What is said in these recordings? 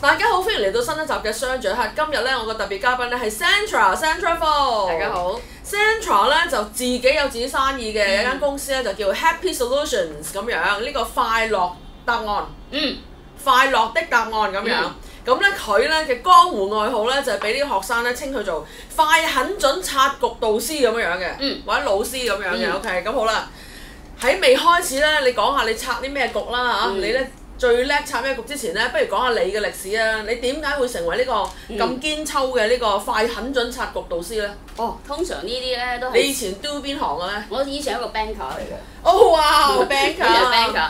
大家好，歡迎嚟到新一集嘅雙嘴客。今日咧，我個特別嘉賓咧係 Sandra Fo。 大家好。 Sandra 咧就自己有自己生意嘅，有間公司咧就叫 Happy Solutions 咁樣，呢個快樂答案。快樂的答案咁樣。咁咧佢咧嘅江湖愛好咧就係俾啲學生咧稱佢做快狠準拆局導師咁樣嘅，或者老師咁樣嘅。OK， 咁好啦。喺未開始咧，你講下你拆啲咩局啦嚇？你咧最叻拆咩局之前咧，不如講下你嘅歷史啊！你點解會成為呢個咁堅抽嘅呢個快狠準拆局導師咧？ 哦，通常呢啲咧都係。 你以前 do 邊行嘅咧？ 我以前係一個 banker 嚟嘅。 哦哇 banker。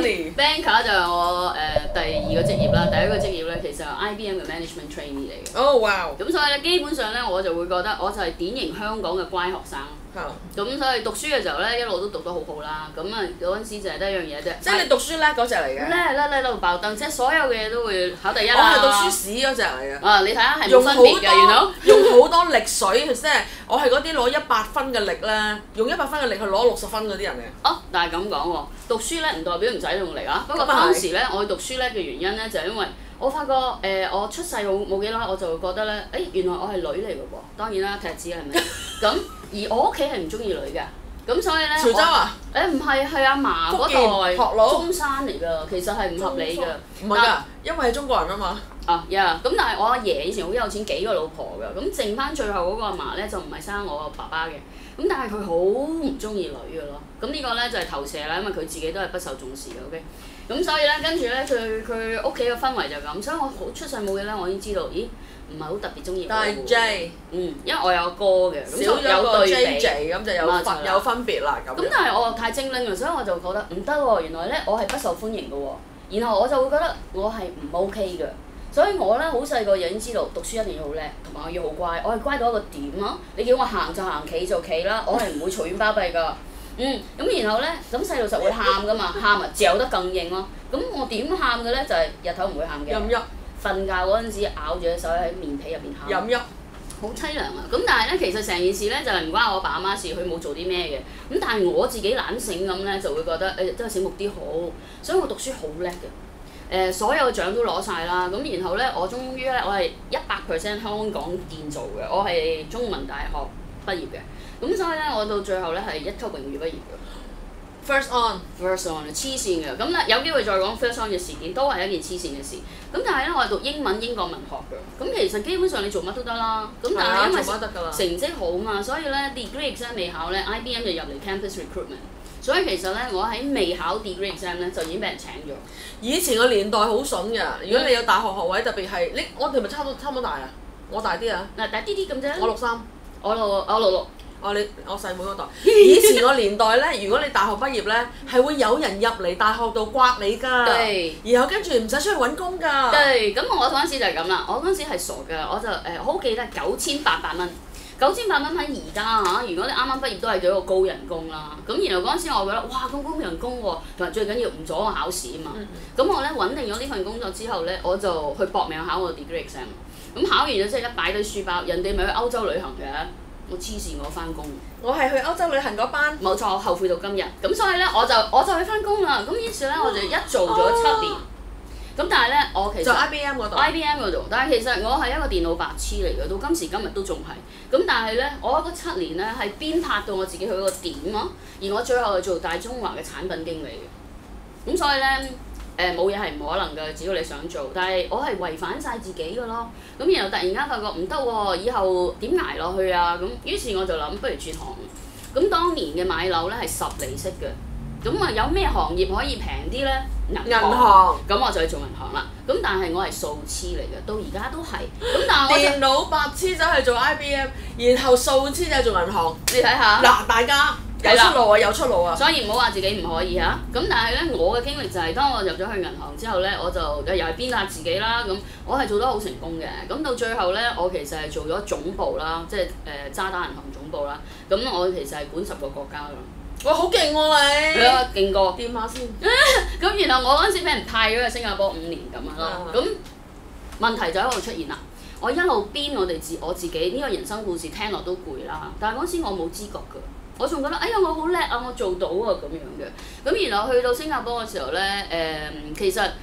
banker 就係我第二個職業啦，第一個職業咧其實係 IBM 嘅 management trainee 嚟嘅。 哦哇！ 咁所以咧，基本上咧我就會覺得我就係典型香港嘅乖學生。咁所以讀書嘅時候咧，一路都讀得好好啦。咁啊嗰陣時就係得一樣嘢啫。 即係你讀書叻嗰隻嚟嘅。 叻到爆燈，即係所有嘅嘢都會考第一啦。 我係讀書屎嗰隻嚟嘅。 啊，你睇下係冇分別嘅，原來。 用好多力水，即係我係嗰啲攞100分嘅力咧，用100分嘅力去攞60分嗰啲人嘅。 哦，但係咁講喎，讀書咧唔代表唔使用力啊。不過當時咧，我去讀書叻嘅原因咧，就係因為我發覺我出世冇幾耐，我就會覺得咧，原來我係女嚟嘅喎。當然啦，踢子係咪？咁而我屋企係唔中意女嘅，咁所以咧， 潮州啊？ 唔係，係阿嫲嗰代中山嚟㗎，其實係唔合理㗎。 唔係㗎，因為係中國人啊嘛。 咁但係我阿爺以前好有錢，幾個老婆㗎，咁剩翻最後嗰個阿嫲咧就唔係生我個爸爸嘅，咁但係佢好唔中意女㗎咯。咁呢個咧就係投射啦，因為佢自己都係不受重視嘅。OK，咁所以咧跟住咧佢屋企嘅氛圍就咁，所以我好出世冇嘢咧，我已經知道，咦唔係好特別中意女。 但係 J， 因為我有哥嘅，咁少咗個 JJ 咁就有分別啦咁。 咁但係我太精靈啦，所以我就覺得唔得喎，原來咧我係不受歡迎嘅喎，然後我就會覺得我係唔 OK 嘅。所以我咧好細個已經知道讀書一定要好叻，同埋我要好乖。我係乖到一個點咯，你叫我行就行，企就企啦，我係唔會隨便巴閉㗎。咁然後咧，咁細路實會喊㗎嘛，喊啊嚼得更硬咯。咁我點喊嘅咧？就係日頭唔會喊嘅。 飲泣。 瞓覺嗰陣時咬住隻手喺面皮入邊喊。 飲泣。 好凄涼啊！咁但係咧，其實成件事咧就係唔關我爸阿媽事，佢冇做啲咩嘅。咁但係我自己懶醒咁咧，就會覺得真係醒目啲好，所以我讀書好叻嘅。所有獎都攞晒啦，咁然後咧，我終於咧，我係100% 香港建造嘅，我係中文大學畢業嘅，咁所以咧，我到最後咧係1級榮譽畢業嘅。First on 黐線嘅，咁咧有機會再講 first on 嘅事件，都係一件黐線嘅事。咁但係咧，我係讀英國文學嘅，咁其實基本上你做乜都得啦。咁但係因為成績好嘛，所以咧 degree exam 未考咧 ，IBM 就入嚟 campus recruitment。所以其實咧，我喺未考 degree exam 咧，就已經俾人請咗。以前個年代好筍㗎，如果你有大學學位，特別係我哋咪差唔多大啊？我大啲啊？ 大啲咁啫。我 63。 我66。 我細妹嗰代。以前個年代咧，如果你大學畢業咧，係會有人入嚟大學度刮你㗎。對。然後跟住唔使出去揾工㗎。 對，咁我嗰陣時就係咁啦。我嗰陣時係傻㗎，我就好記得9800蚊。9800蚊喺而家嚇，如果你啱啱畢業都係幾個高人工啦。咁然後嗰陣時我覺得哇咁高人工喎，同埋最緊要唔阻我考試啊嘛。咁我咧穩定咗呢份工作之後咧，我就去搏命考我 degree exam。咁考完咗之後一擺堆書包，人哋咪去歐洲旅行嘅，我黐線我翻工。 我係去歐洲旅行嗰班。 冇錯，我後悔到今日。咁所以咧我就去翻工啦。咁於是咧我就一做咗7年。咁但係咧，我其實就 IBM 嗰度。 IBM 嗰度，但係其實我係一個電腦白痴嚟嘅，到今時今日都仲係。咁但係咧，我嗰7年咧係鞭撻到我自己去個點咯，而我最後係做大中華嘅產品經理嘅。咁所以咧，冇嘢係唔可能嘅，只要你想做。但係我係違反晒自己嘅咯。咁然後突然間發覺唔得喎，以後點捱落去啊？咁於是我就諗，不如轉行。咁當年嘅買樓咧係10厘息嘅。咁啊，有咩行業可以平啲咧？銀行。咁我就去做銀行啦。咁但係我係數黐嚟嘅，到而家都係。咁但係我電腦白痴走去做 IBM， 然後數黐就去做銀行。 你睇下。 嗱，大家有出路啊，有出路啊。 所以唔好話自己唔可以嚇。咁但係咧，我嘅經歷就係當我入咗去銀行之後咧，我就又係鞭撻自己啦。咁我係做得好成功嘅。咁到最後咧，我其實係做咗總部啦，即係渣打銀行總部啦。咁我其實係管10個國家㗎。 哇！好勁喎你。 係啊，勁過。 掂下先。 咁然後我嗰陣時俾人派咗去新加坡5年咁樣咯。咁問題就喺度出現啦。我一路編我自己呢個人生故事聽落都攰啦。但係嗰陣時我冇知覺㗎，我仲覺得哎呀我好叻啊，我做到啊咁樣嘅。咁然後去到新加坡嘅時候咧，其實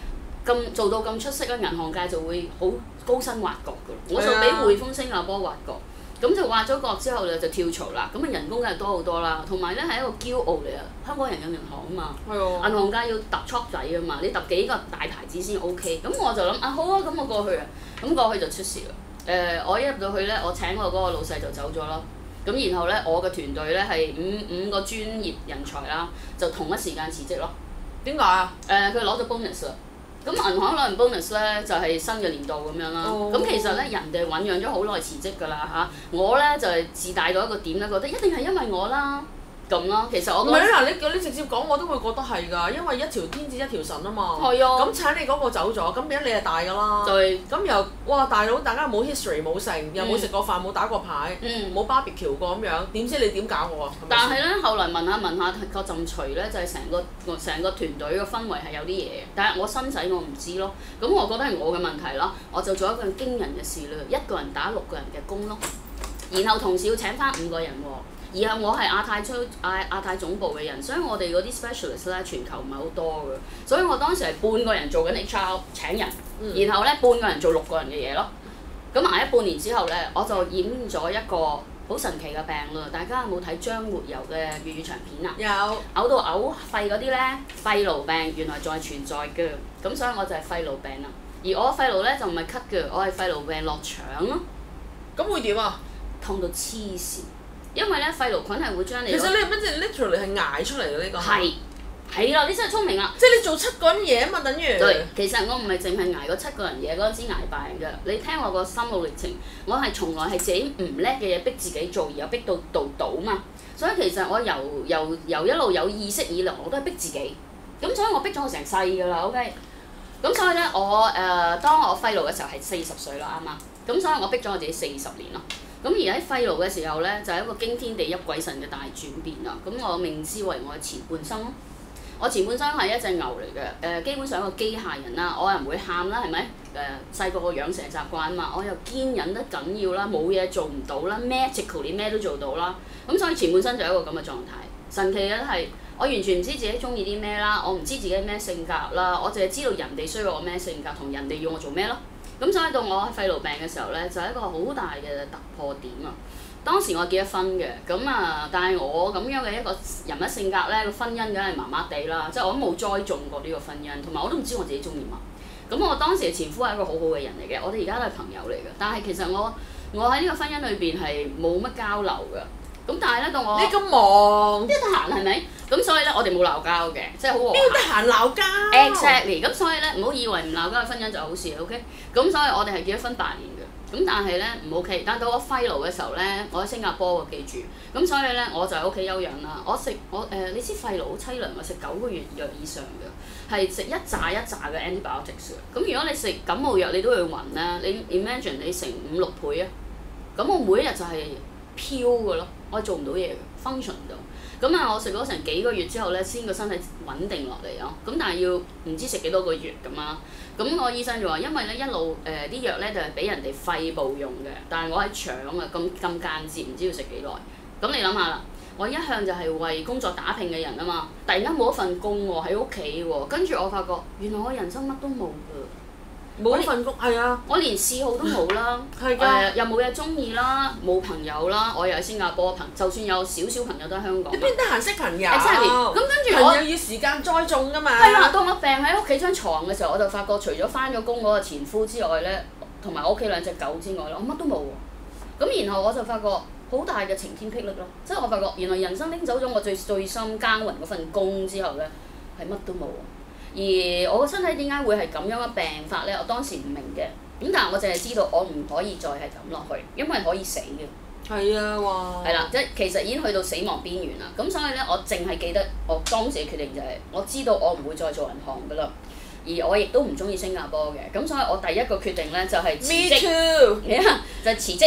做到咁出色咧，銀行界就會好高薪挖角㗎。我就俾匯豐新加坡挖角。咁就挖咗角之後咧就跳槽啦，咁啊人工梗係多好多啦，同埋咧係一個驕傲嚟啊！香港人有銀行啊嘛，銀行界要揼 chok 仔啊嘛，你揼幾個大牌子先 OK。咁我就諗好啊，咁我過去啊，咁過去就出事啦。我一入到去咧，我請我嗰個老細就走咗啦。咁然後咧，我嘅團隊咧係五個專業人才啦，就同一時間辭職咯。 點解啊？ 佢攞咗 bonus 啦。咁銀行攞完 bonus 咧，就係新嘅年度咁樣啦。咁其實咧，人哋醖釀咗好耐辭職㗎啦嚇。我咧就係自大到一個點咧，覺得一定係因為我啦咁咯。其實我唔係嗱，你直接講我都會覺得係㗎，因為一條天子一條神啊嘛。係啊。咁請你嗰個走咗，咁變咗你係大㗎啦。對。咁又哇大佬，大家冇 history 冇成，又冇食過飯冇打過牌，冇 barbecue 過咁樣，點知你點搞我啊？ 但係咧，後來問下個陣除咧，就係成個團隊嘅氛圍係有啲嘢，但係我身世我唔知咯。咁我覺得係我嘅問題啦，我就做一個驚人嘅事啦，一個人打6個人嘅工咯，然後同時要請翻5個人喎。然後我係亞太總部嘅人，所以我哋嗰啲 specialist 咧全球唔係好多嘅，所以我當時係半個人做緊 HR 請人，然後咧半個人做6個人嘅嘢咯。咁捱咗半年之後咧，我就染咗一個好神奇嘅病啦！大家有冇睇張活游嘅粵語長片啊？有。嘔到嘔肺嗰啲咧，肺癆病原來仲係存在嘅，咁所以我就係肺癆病啦。而我肺癆咧就唔係咳嘅，我係肺癆病落腸咯。 咁會點啊？ 痛到黐線！因為咧肺癆菌係會將你其實你係乜嘢 literally 係捱出嚟嘅呢個？ 係啦，你真係聰明啦！ 即係你做7個人嘢啊嘛，等於。 對，其實我唔係淨係捱過7個人嘢嗰陣時捱病嘅。你聽我個心路歷程，我係從來係自己唔叻嘅嘢逼自己做，而又逼到到嘛。所以其實我由一路有意識以嚟，我都係逼自己。咁所以我逼咗我成世㗎啦 ，OK。咁所以咧，當我肺癆嘅時候係40歲啦，啱啱。咁所以我逼咗我自己40年咯。咁而喺肺癆嘅時候咧，就係一個驚天地泣鬼神嘅大轉變啦。咁我命之為我嘅前半生咯。我前半生係一隻牛嚟嘅，基本上一個機械人啦，我又唔會喊啦，係咪？細個個養成習慣啊嘛，我又堅忍得緊要啦，冇嘢做唔到啦 ，magically 咩都做到啦。咁所以前半生就係一個咁嘅狀態。神奇嘅係，我完全唔知自己中意啲咩啦，我唔知自己咩性格啦，我淨係知道人哋需要我咩性格，同人哋要我做咩咯。咁所以到我喺肺癆病嘅時候咧，就係一個好大嘅突破點啊！當時我結咗婚嘅，但係我咁樣嘅一個人物性格咧，個婚姻梗係麻麻地啦，即係我都冇栽種過呢個婚姻，同埋我都唔知我自己中意乜。咁我當時嘅前夫係一個好好嘅人嚟嘅，我哋而家都係朋友嚟嘅，但係其實我喺呢個婚姻裏邊係冇乜交流嘅。咁但係咧，到我你咁忙， 邊得閒係咪？咁所以咧，我哋冇鬧交嘅，即係好和諧。 邊得閒鬧交 ？Exactly。咁所以咧，唔好以為唔鬧交嘅婚姻就好事 OK。咁所以我哋係結咗婚8年嘅。咁但係咧唔 OK，但到我肺癆嘅時候咧，我喺新加坡喎，記住。咁所以咧，我就喺屋企休養啦。你知肺癆好凄涼，我食9個月藥以上嘅，係食一紮嘅 antibiotics 嘅。咁如果你食感冒藥，你都會暈啦。你 imagine 你成5-6倍啊！咁我每一日就係飄嘅咯，我係做唔到嘢嘅 function 唔到。咁我食咗成幾個月之後咧，先個身體穩定落嚟咯。咁但係要唔知食幾多個月咁啊？咁我醫生就話，因為咧一路啲藥咧就係俾人哋肺部用嘅，但係我喺腸啊咁間接，唔知要食幾耐。咁你諗下啦，我一向就係為工作打拼嘅人啊嘛，突然間冇一份工喎，喺屋企喎，跟住我發覺原來我人生乜都冇㗎。 冇份工係啊！ 我連嗜好都冇啦，又冇嘢中意啦，冇朋友啦，我又喺新加坡就算有少少朋友都喺香港。 你邊得閒識朋友？ 咁跟住我朋友要時間栽種㗎嘛。 係啦，當我病喺屋企張床嘅時候，我就發覺除咗返咗工嗰個前夫之外咧，同埋我屋企2隻狗之外咧，我乜都冇喎。咁然後我就發覺好大嘅晴天霹靂咯，即係我發覺原來人生拎走咗我最深耕耘嗰份工之後咧，係乜都冇。而我個身體點解會係咁樣嘅病法咧？我當時唔明嘅，咁但係我淨係知道我唔可以再係咁落去，因為可以死嘅。係啊，哇！係啦，即係其實已經去到死亡邊緣啦。咁所以咧，我淨係記得我當時嘅決定就係，我知道我唔會再做銀行㗎啦，而我亦都唔中意新加坡嘅。咁所以我第一個決定咧就係辭職。 Me too。 就係辭職。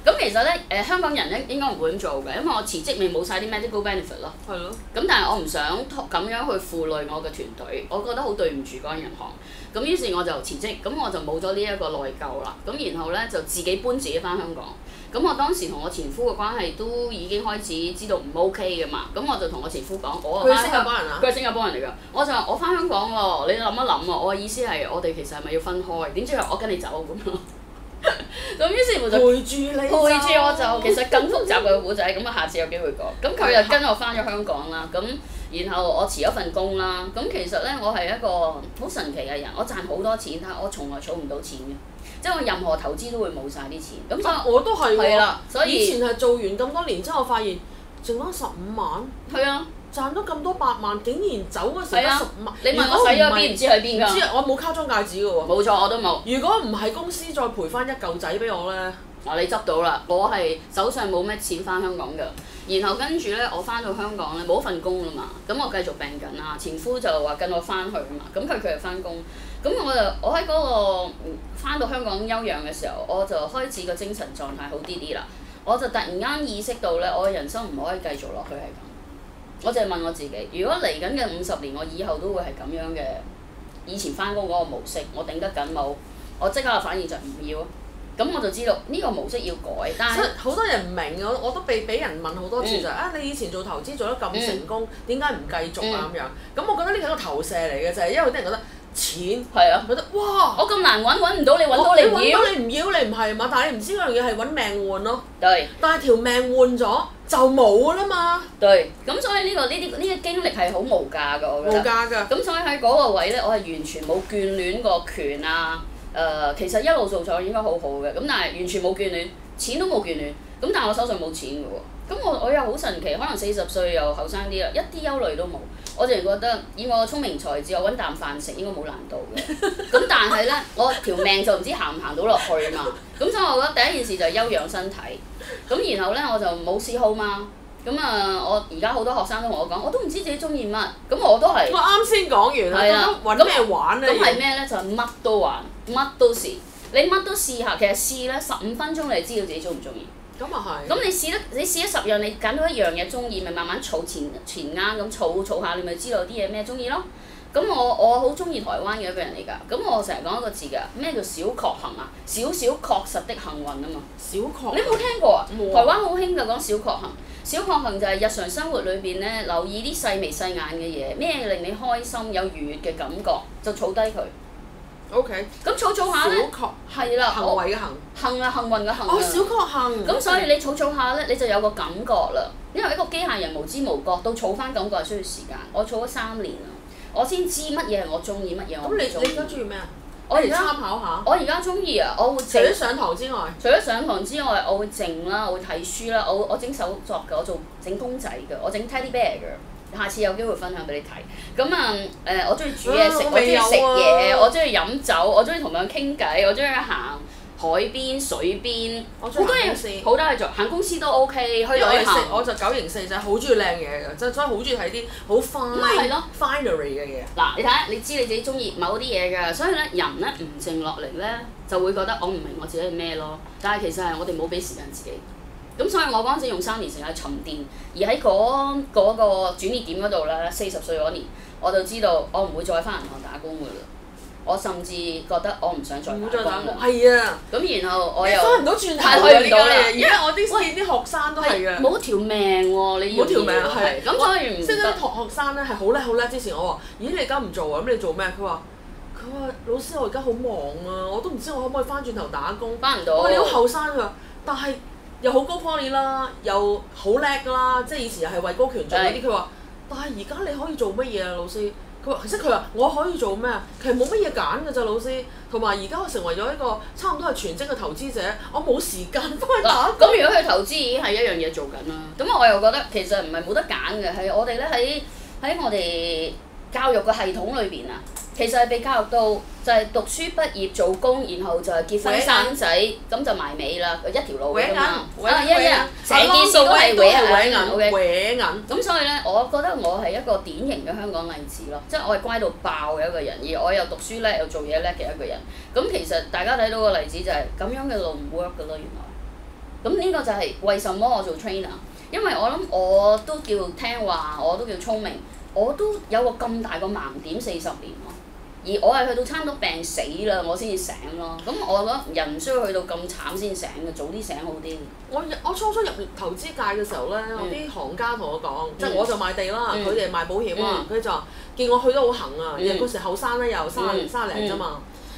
咁其實咧香港人咧應該唔會咁做嘅，因為我辭職咪冇晒啲 medical benefit 咯。 係咯。 咁但係我唔想咁樣去負累我嘅團隊，我覺得好對唔住嗰間銀行。咁於是我就辭職，咁我就冇咗呢一個內疚啦。咁然後咧就自己搬自己翻香港。咁我當時同我前夫嘅關係都已經開始知道唔 OK 嘅嘛。咁我就同我前夫講，我佢係新加坡人啊？ 佢係新加坡人嚟㗎。我就話我翻香港喎，你諗一諗喎。我嘅意思係我哋其實係咪要分開？點知我跟你走咁咯。咁於是乎就陪住你， 陪住我就其實更複雜嘅故仔，咁啊下次有機會講。咁佢就跟我翻咗香港啦，咁然後我辭咗份工啦。咁其實咧我係一個好神奇嘅人，我賺好多錢，但係我從來儲唔到錢嘅，即係我任何投資都會冇晒啲錢。咁所以我都係喎， 所以以前係做完咁多年之後，發現剩翻15萬。 係啊。 賺咗咁多百萬，竟然走嗰時得10萬。 你問我使咗邊？唔知去邊㗎？ 唔知我冇卡裝戒指㗎喎。 冇錯，我都冇。 如果唔係公司再賠翻一嚿仔俾我咧， 你執到啦！我係手上冇咩錢翻香港㗎，然後跟住咧我翻到香港咧冇份工啦嘛，咁我繼續病緊啦。前夫就話跟我翻去啊嘛，咁佢又翻工，咁我喺嗰個翻到香港休養嘅時候，我就開始個精神狀態好啲啲啦。我就突然間意識到咧，我嘅人生唔可以繼續落去係咁。我就係問我自己，如果嚟緊嘅50年，我以後都會係咁樣嘅，以前翻工嗰個模式，我頂得緊冇？我即刻反應就唔要，咁我就知道呢個模式要改。但係好多人唔明，我都俾人問好多次就係你以前做投資做得咁成功，點解唔繼續啊咁樣？咁我覺得呢個係一個投射嚟嘅，就係因為有啲人覺得錢係啊， 覺得哇， 我咁難揾唔到你，揾到你唔要， 你唔要你唔係嘛？但係你唔知嗰樣嘢係揾命換咯。 對。 但係條命換咗就冇啦嘛。 對。咁所以呢個經歷係好無價㗎，我覺得。 無價㗎。 咁所以喺嗰個位咧，我係完全冇眷戀過權啊。其實一路做咗應該好好嘅，咁但係完全冇眷戀，錢都冇眷戀。咁但係我手上冇錢㗎喎。咁我又好神奇，可能40歲又後生啲啦，一啲憂慮都冇。我淨係覺得以我聰明才智，我揾啖飯食應該冇難度嘅。咁但係咧，我條命就唔知行唔行到落去嘛。咁所以我覺得第一件事就係休養身體。咁然後咧我就冇嗜好嘛。咁我而家好多學生都同我講，我都唔知自己中意乜。咁我都係。 我啱先講完啦，咁揾咩玩咧？ 咁係咩咧？就係乜都玩，乜都試。你乜都試下，其實試咧15分鐘你就知道自己中唔中意。 咁啊係。 咁你試咗10樣，你揀到一樣嘢中意，咪慢慢儲錢啱咁儲下，你咪知道啲嘢咩中意咯。咁我好中意台灣嘅一個人嚟㗎。咁我成日講一個字㗎，咩叫小確幸啊？少少確實的幸運啊嘛。 小確。 你冇聽過啊？ 冇。 台灣好興就講小確幸。小確幸就係日常生活裏邊咧，留意啲細眉細眼嘅嘢，咩令你開心有愉悅嘅感覺，就儲低佢。 O.K. 咁儲下咧，係啦， 行為嘅行。 幸啊，幸運嘅幸。 哦，小確幸。 咁所以你儲下咧，你就有個感覺啦。因為一個機械人無知無覺，到儲翻感覺係需要時間。我儲咗3年啦，我先知乜嘢係我中意，乜嘢我唔中意。 咁你而家中意咩啊？ 我而家參考下。 我而家中意啊！我會除咗上堂之外。除咗上堂之外，我會靜啦，我會睇書啦，我整手作嘅，我整公仔嘅，我整 teddy bear 嘅。下次有機會分享俾你睇。咁我中意煮嘢食，我中意食嘢，我中意飲酒，我中意同人傾偈，我中意行海邊、水邊，好多嘢，好多嘢做。行公司都 OK，去旅行。 我就9型4仔，好中意靚嘢嘅，所以好中意睇啲好 finery 嘅嘢。 嗱，你睇下，你知你自己中意某啲嘢㗎，所以咧人咧唔靜落嚟咧，就會覺得我唔明我自己係咩咯。但係其實係我哋冇俾時間自己。咁所以我嗰陣時用3年時間沉澱，而喺嗰個轉捩點嗰度咧，40歲嗰年，我就知道我唔會再翻銀行打工㗎啦。我甚至覺得我唔想再打工啦。 係啊。 咁然後我又翻唔到轉頭㗎呢家嘢。而家我啲學生都係嘅。 冇條命喎，你要。冇條命係。咁所以唔得。 即係啲學生咧係好叻好叻。之前我話：咦，你而家唔做啊？咁你做咩？佢話老師，我而家好忙啊，我都唔知我可唔可以翻轉頭打工。 翻唔到。 我話你好後生㗎，但係又好高 quality 啦，又好叻啦，即係以前又係位高權重嗰啲。佢話：但係而家你可以做乜嘢啊，老師？佢話我可以做咩啊？其實冇乜嘢揀㗎咋，老師。同埋而家我成為咗一個差唔多係全職嘅投資者，我冇時間翻去打工。 咁如果佢投資已經係一樣嘢做緊啦。咁我又覺得其實唔係冇得揀嘅，係我哋咧喺我哋教育嘅系統裏邊啊。其實係被教育到就係讀書畢業做工，然後就係結婚生仔，咁就埋尾啦，一條路㗎嘛。成件事都係搲銀，OK。咁所以咧，我覺得我係一個典型嘅香港例子咯，即係我係乖到爆嘅一個人，而我又讀書叻又做嘢叻嘅一個人。咁其實大家睇到個例子就係咁樣嘅路唔 work 㗎咯，原來。 咁呢個就係為什麼我做 trainer，因為我諗我都叫聽話，我都叫聰明，我都有個咁大個盲點40年咯。而我係去到差唔多病死啦，我先至醒咯。咁我覺得人唔需要去到咁慘先醒嘅，早啲醒好啲。 我初初入投資界嘅時候咧，我啲行家同我講，即係我就賣地啦，佢哋賣保險啦，佢就話見我去得好行啊，因為嗰時後生咧又30零啫嘛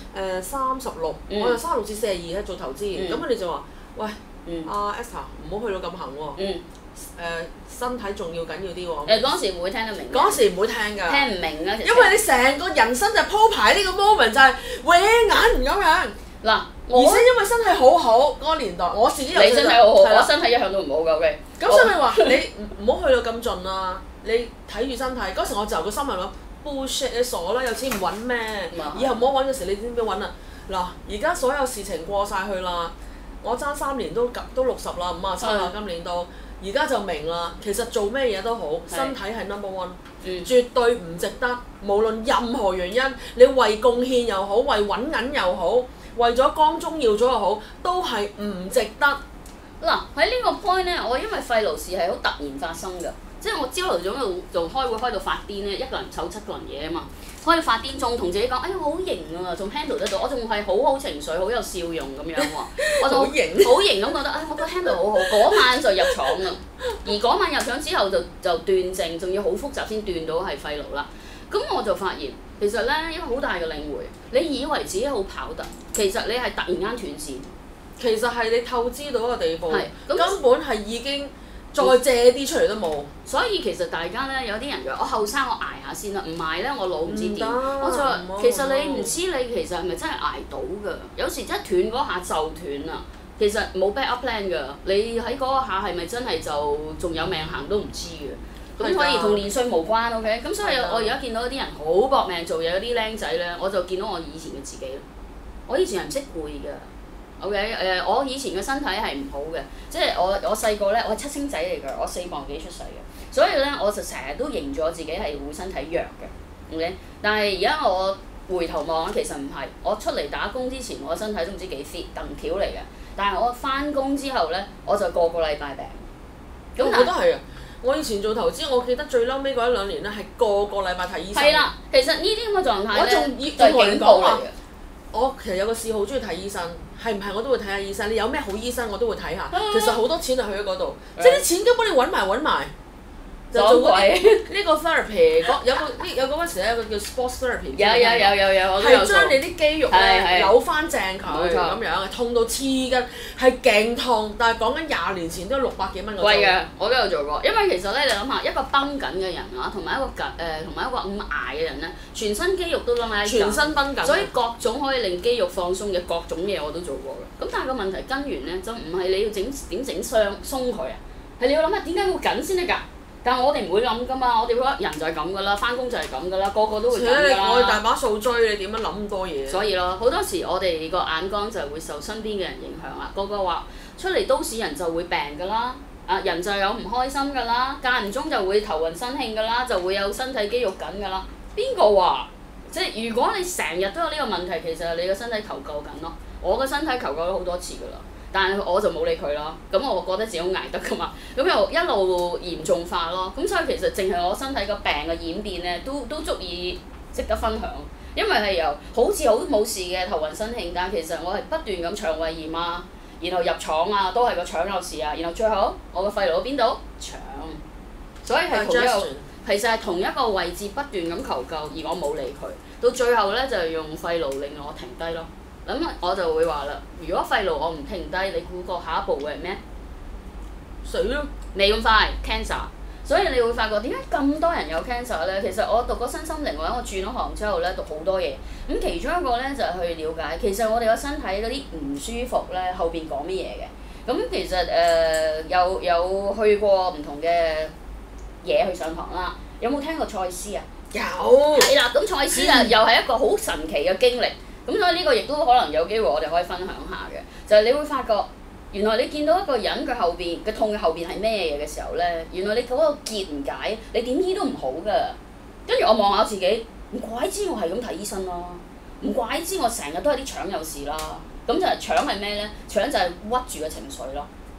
，36，我就36至42喺做投資，咁佢哋就話：喂，阿 Esther 唔好去到咁行喎。身體仲要緊要啲喎。 嗰時唔會聽得明。 嗰時唔會聽㗎。 聽唔明啊！ 因為你成個人生就鋪排呢個 moment 就係搲眼咁樣。 嗱， 而且因為身體好好嗰個年代，我自己又你身體好好，我身體一向都唔好㗎，OK。 咁所以咪話你唔好去到咁盡啦，你睇住身體。嗰時我就個心諗 bullshit， 你傻啦，有錢唔揾咩？以後唔好揾嘅時，你知唔知揾啊？嗱，而家所有事情過晒去啦，我爭3年都60啦，57啦，今年都。而家就明啦，其實做咩嘢都好，身體係 number one，絕對唔值得。無論任何原因，你為貢獻又好，為揾銀又好，為咗光宗耀祖又好，都係唔值得。 嗱，喺呢個 point 咧，我因為肺癆事係好突然發生㗎，即係我朝頭早喺度做開會開到發癲咧，一個人湊7個人嘢啊嘛。開到發癲，仲同自己講：哎呀，好型啊，仲 handle 得到，我仲係好情緒，好有笑容咁樣喎。我就好型咁覺得，我覺得 handle 好好。嗰晚就入廠啦，而嗰晚入廠之後就斷症，仲要好複雜先斷到係肺癆啦。咁我就發現，其實咧一個好大嘅領會，你以為自己好跑得，其實你係突然間斷線。 其實係你透支到一個地步，根本係已經。再借啲出嚟都冇， 所以其實大家咧有啲人話：我後生我捱下先啦，唔捱咧我老唔知點。我就話其實你唔知你其實係咪真係捱到㗎？有時真係斷嗰下就斷啦，其實冇 backup plan 㗎。你喺嗰下係咪真係就仲有命行都唔知嘅。咁所以同年歲無關 ，OK？咁所以我而家見到啲人好搏命做嘢，有啲僆仔咧，我就見到我以前嘅自己啦。我以前係唔識攰㗎。OK， 我以前嘅身體係唔好嘅，即係我細個咧，我係7星仔嚟㗎，我4磅幾出世嘅，所以咧我就成日都認咗自己係會身體弱嘅，OK。但係而家我回頭望其實唔係，我出嚟打工之前，我身體都唔知幾 fit，藤條嚟嘅。但係我翻工之後咧，我就個禮拜病。 咁我都係啊！我以前做投資，我記得最嬲尾嗰1-2年咧，係個禮拜睇醫生。 係啦，其實呢啲咁嘅狀態咧， 我仲警報嚟嘅。 我其實有個嗜好，中意睇醫生，係唔係我都會睇下醫生。你有咩好醫生，我都會睇下。其實好多錢就去咗嗰度，即係啲錢根本你揾埋。就做嗰啲呢個 therapy，有嗰陣時咧有個叫 sports therapy。 有，我都有做。 係將你啲肌肉咧扭翻正佢咁樣，痛到黐筋，係勁痛。但係講緊20年前都600幾蚊個鐘。 貴嘅，我都有做過。因為其實咧，你諗下一個繃緊嘅人啊，同埋一個咁捱嘅人咧，全身肌肉都冧喺全身繃緊。 所以各種可以令肌肉放鬆嘅各種嘢我都做過嘅。咁但係個問題根源咧，就唔係你要點整鬆佢啊，係你要諗下點解會緊先得㗎。但係我哋唔會諗㗎嘛，我哋覺得人就係咁㗎啦，翻工就係咁㗎啦，個個都會咁㗎啦。 我哋大把數追，你點樣諗咁多嘢？ 所以咯，好多時我哋個眼光就係會受身邊嘅人影響啦。個話出嚟都市人就會病㗎啦，人就有唔開心㗎啦，間唔中就會頭暈身興㗎啦，就會有身體肌肉緊㗎啦。邊個話？即係如果你成日都有呢個問題，其實係你個身體求救緊咯。我個身體求救咗好多次㗎啦。但係我就冇理佢啦，咁我覺得自己好捱得㗎嘛，咁又一路嚴重化咯，咁所以其實淨係我身體個病嘅演變咧，都足以值得分享，因為係由好似好冇事嘅頭暈身興，但係其實我係不斷咁腸胃炎啊，然後入廠啊，都係個腸有事啊，然後最後我個肺癆喺邊度？腸，所以係其實係同一個位置不斷咁求救，而我冇理佢，到最後咧就係用肺癆令我停低咯。咁我就會話啦，如果肺癆我唔停低，你估個下一步會係咩？ 死咯！ 未咁快 cancer， 所以你會發覺點解咁多人有 cancer 咧？其實我讀過身心靈，或者我轉咗行之後咧，讀好多嘢。咁其中一個咧就係去了解，其實我哋個身體嗰啲唔舒服咧，後邊講乜嘢嘅？咁其實有去過唔同嘅嘢去上堂啦。有冇聽過賽斯啊？ 有。 係啦，咁賽斯啊，又係一個好神奇嘅經歷。咁所以呢個亦都可能有機會我哋可以分享下嘅，就係你會發覺原來你見到一個人佢後邊嘅痛嘅後邊係咩嘢嘅時候咧，原來你嗰個結唔解，你點醫都唔好噶。跟住我望下自己，唔怪之我係咁睇醫生啦，唔怪之我成日都係啲腸有事啦。咁就係腸係咩咧？腸就係屈住嘅情緒咯。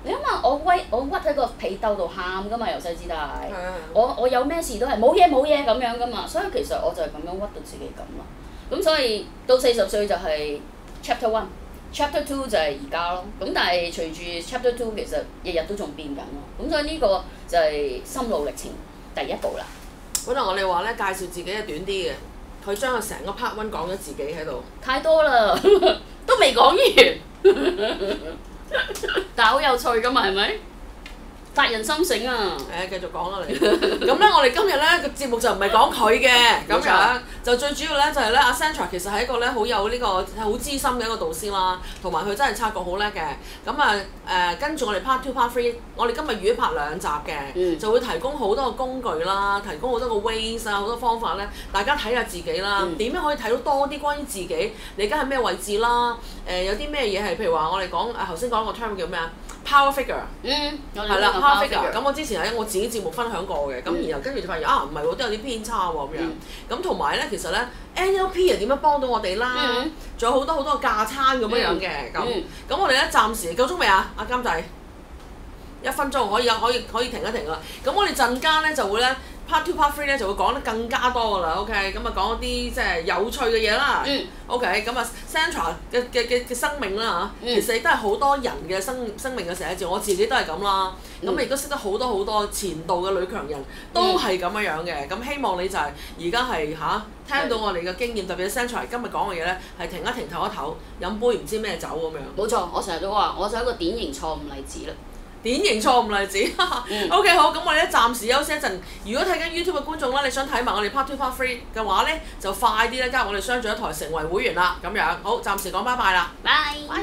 你諗下，我屈喺個被竇度喊噶嘛，由細至大。我有咩事都係冇嘢咁樣噶嘛，所以其實我就係咁樣屈到自己咁咯。咁所以到40歲就係 Chapter 1。Chapter 2就係而家咯，咁但係隨住 Chapter 2其實日日都仲變緊咯，咁所以呢個就係心路歷程第一步啦。 本來我哋話咧介紹自己係短啲嘅，佢將佢成個 part 1講咗自己喺度。 太多啦，都未講完，但係好有趣噶嘛，係咪？發人心醒啊！ 繼續講啦你。咁咧，我哋今日咧個節目就唔係講佢嘅，咁樣就最主要咧就係咧阿 Sandra 其實係一個咧好有呢個好資深嘅一個導師啦，同埋佢真係察覺好叻嘅。咁啊跟住我哋 Part 2、Part 3，我哋今日預咗拍2集嘅，就會提供好多個工具啦，提供好多個 ways 啊，好多方法咧，大家睇下自己啦，點樣可以睇到多啲關於自己，你而家喺咩位置啦？有啲咩嘢係譬如話我哋講頭先講個 term 叫咩啊？ Power figure，係啦 ，power figure。咁我之前喺我自己節目分享過嘅，咁然後跟住就發現唔係喎，都有啲偏差喎咁樣。咁同埋咧，其實咧 NLP 係點樣幫到我哋啦？仲有好多個架撐咁樣嘅咁我哋咧暫時夠鐘未啊？阿監製，1分鐘可以停一停啦。咁我哋陣間咧就會咧。Part 2、Part 3咧就會講得更加多㗎啦 ，OK， 咁啊講一啲即係有趣嘅嘢啦，OK， 咁啊 Sandra 嘅生命啦嚇，其實亦都係好多人嘅生命嘅寫照，我自己都係咁啦，咁亦都識得好多前度嘅女強人都係咁樣嘅，咁希望你就係而家係聽到我哋嘅經驗，特別係 Sandra 今日講嘅嘢咧，係停一停唞一唞，飲杯唔知咩酒咁樣。 冇錯，我成日都話，我就係一個典型錯誤例子啦。 典型錯誤例子，OK 好，咁我哋咧暫時休息一陣。如果睇緊 YouTube 嘅觀眾啦，你想睇埋我哋 Part 2、Part 3嘅話咧，就快啲咧加入我哋相聚一台成為會員啦。咁樣好，暫時講拜拜啦。 拜。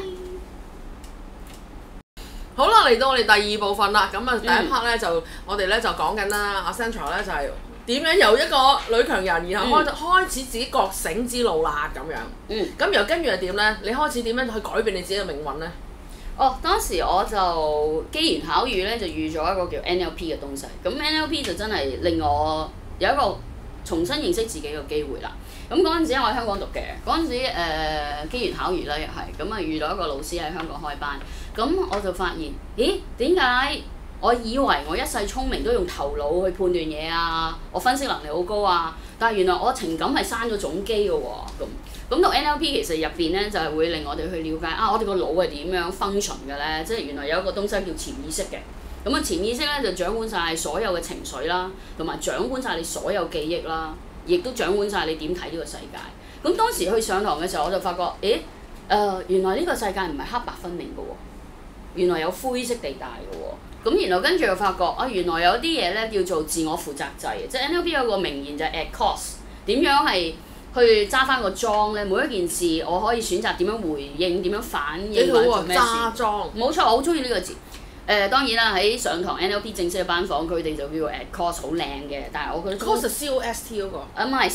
好啦，嚟到我哋第2部分啦。咁啊，第一 part 咧就我哋咧就講緊啦，阿 Sandra 咧就係點樣由一個女強人，然後開始自己覺醒之路啦咁樣。咁然後跟住係點咧？你開始點樣去改變你自己嘅命運咧？ 當時我就機緣巧遇咧，就遇咗一個叫 NLP 嘅東西。咁 NLP 就真係令我有一個重新認識自己嘅機會啦。咁嗰陣時我喺香港讀嘅，嗰陣時機緣巧遇啦，又係咁啊遇到一個老師喺香港開班。咁我就發現，咦，點解我以為我一世聰明都用頭腦去判斷嘢啊，我分析能力好高啊，但係原來我情感係生咗總機嘅喎咁到 NLP 其實入邊咧就係會令我哋去了解我哋個腦係點樣 function 嘅咧，即係原來有一個東西叫潛意識嘅。咁啊潛意識咧就掌管晒所有嘅情緒啦，同埋掌管晒你所有記憶啦，亦都掌管晒你點睇呢個世界。咁當時去上堂嘅時候我就發覺，原來呢個世界唔係黑白分明嘅喎，原來有灰色地帶嘅喎。咁然後跟住又發覺原來有啲嘢咧叫做自我負責制，即係 NLP 有個名言就係 at cost， 點樣係去揸翻個莊咧，每一件事我可以選擇點樣回應，點樣反應或者做咩事。揸莊。冇錯，我好中意呢個字。當然啦，喺上堂 NLP 正式嘅班房，佢哋就叫做 at cost 好靚嘅，但係我覺得 cost 係 COST 嗰個。唔係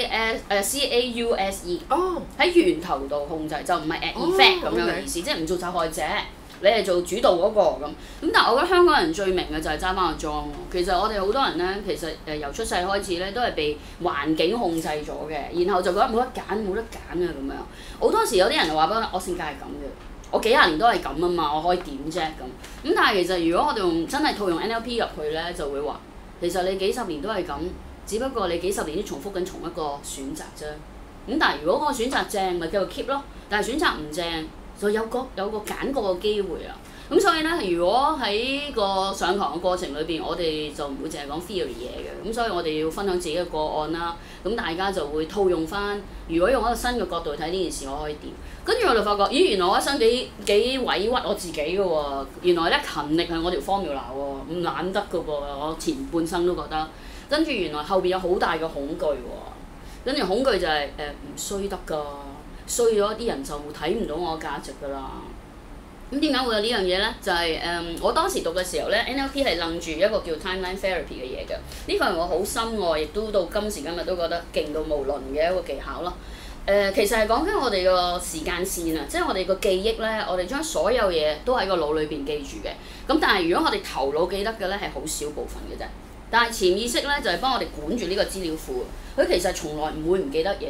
CAUSE。哦。喺源頭度控制，就唔係 at effect 咁樣嘅意思，即係唔做受害者。你係做主導嗰個咁，但係我覺得香港人最明嘅就係揸翻個莊咯。其實我哋好多人咧，其實由出世開始咧，都係被環境控制咗嘅，然後就覺得冇得揀啊咁樣。好多時有啲人就話俾我性格係咁嘅，我幾廿年都係咁啊嘛，我可以點啫咁。但係其實如果我哋真係套用 NLP 入去咧，就會話其實你幾十年都係咁，只不過你幾十年都重複緊同一個選擇啫。咁但係如果嗰個選擇正，咪繼續 keep 咯。但係選擇唔正，就有個揀過嘅機會啊！咁所以咧，如果喺個上堂嘅過程裏邊，我哋就唔會淨係講 theory 嘢嘅，咁所以我哋要分享自己嘅個案啦。咁大家就會套用翻，如果用一個新嘅角度睇呢件事，我可以點？跟住我就發覺，咦，原來我一生幾委屈我自己嘅喎。原來咧勤力係我條 formula 喎，唔懶得嘅噃。我前半生都覺得，跟住原來後邊有好大嘅恐懼喎。跟住恐懼就係唔衰得㗎。衰咗啲人就睇唔到我價值㗎啦。咁點解會有呢樣嘢咧？就係我當時讀嘅時候咧 ，NLP 係楞住一個叫 timeline therapy 嘅嘢嘅。呢個係我好深愛，亦都到今時今日都覺得勁到無倫嘅一個技巧咯。其實係講緊我哋個時間線啊，即係我哋個記憶咧，我哋將所有嘢都喺個腦裏邊記住嘅。咁但係如果我哋頭腦記得嘅咧，係好少部分嘅啫。但係潛意識咧就係幫我哋管住呢個資料庫，佢其實從來唔會唔記得嘢咯。咁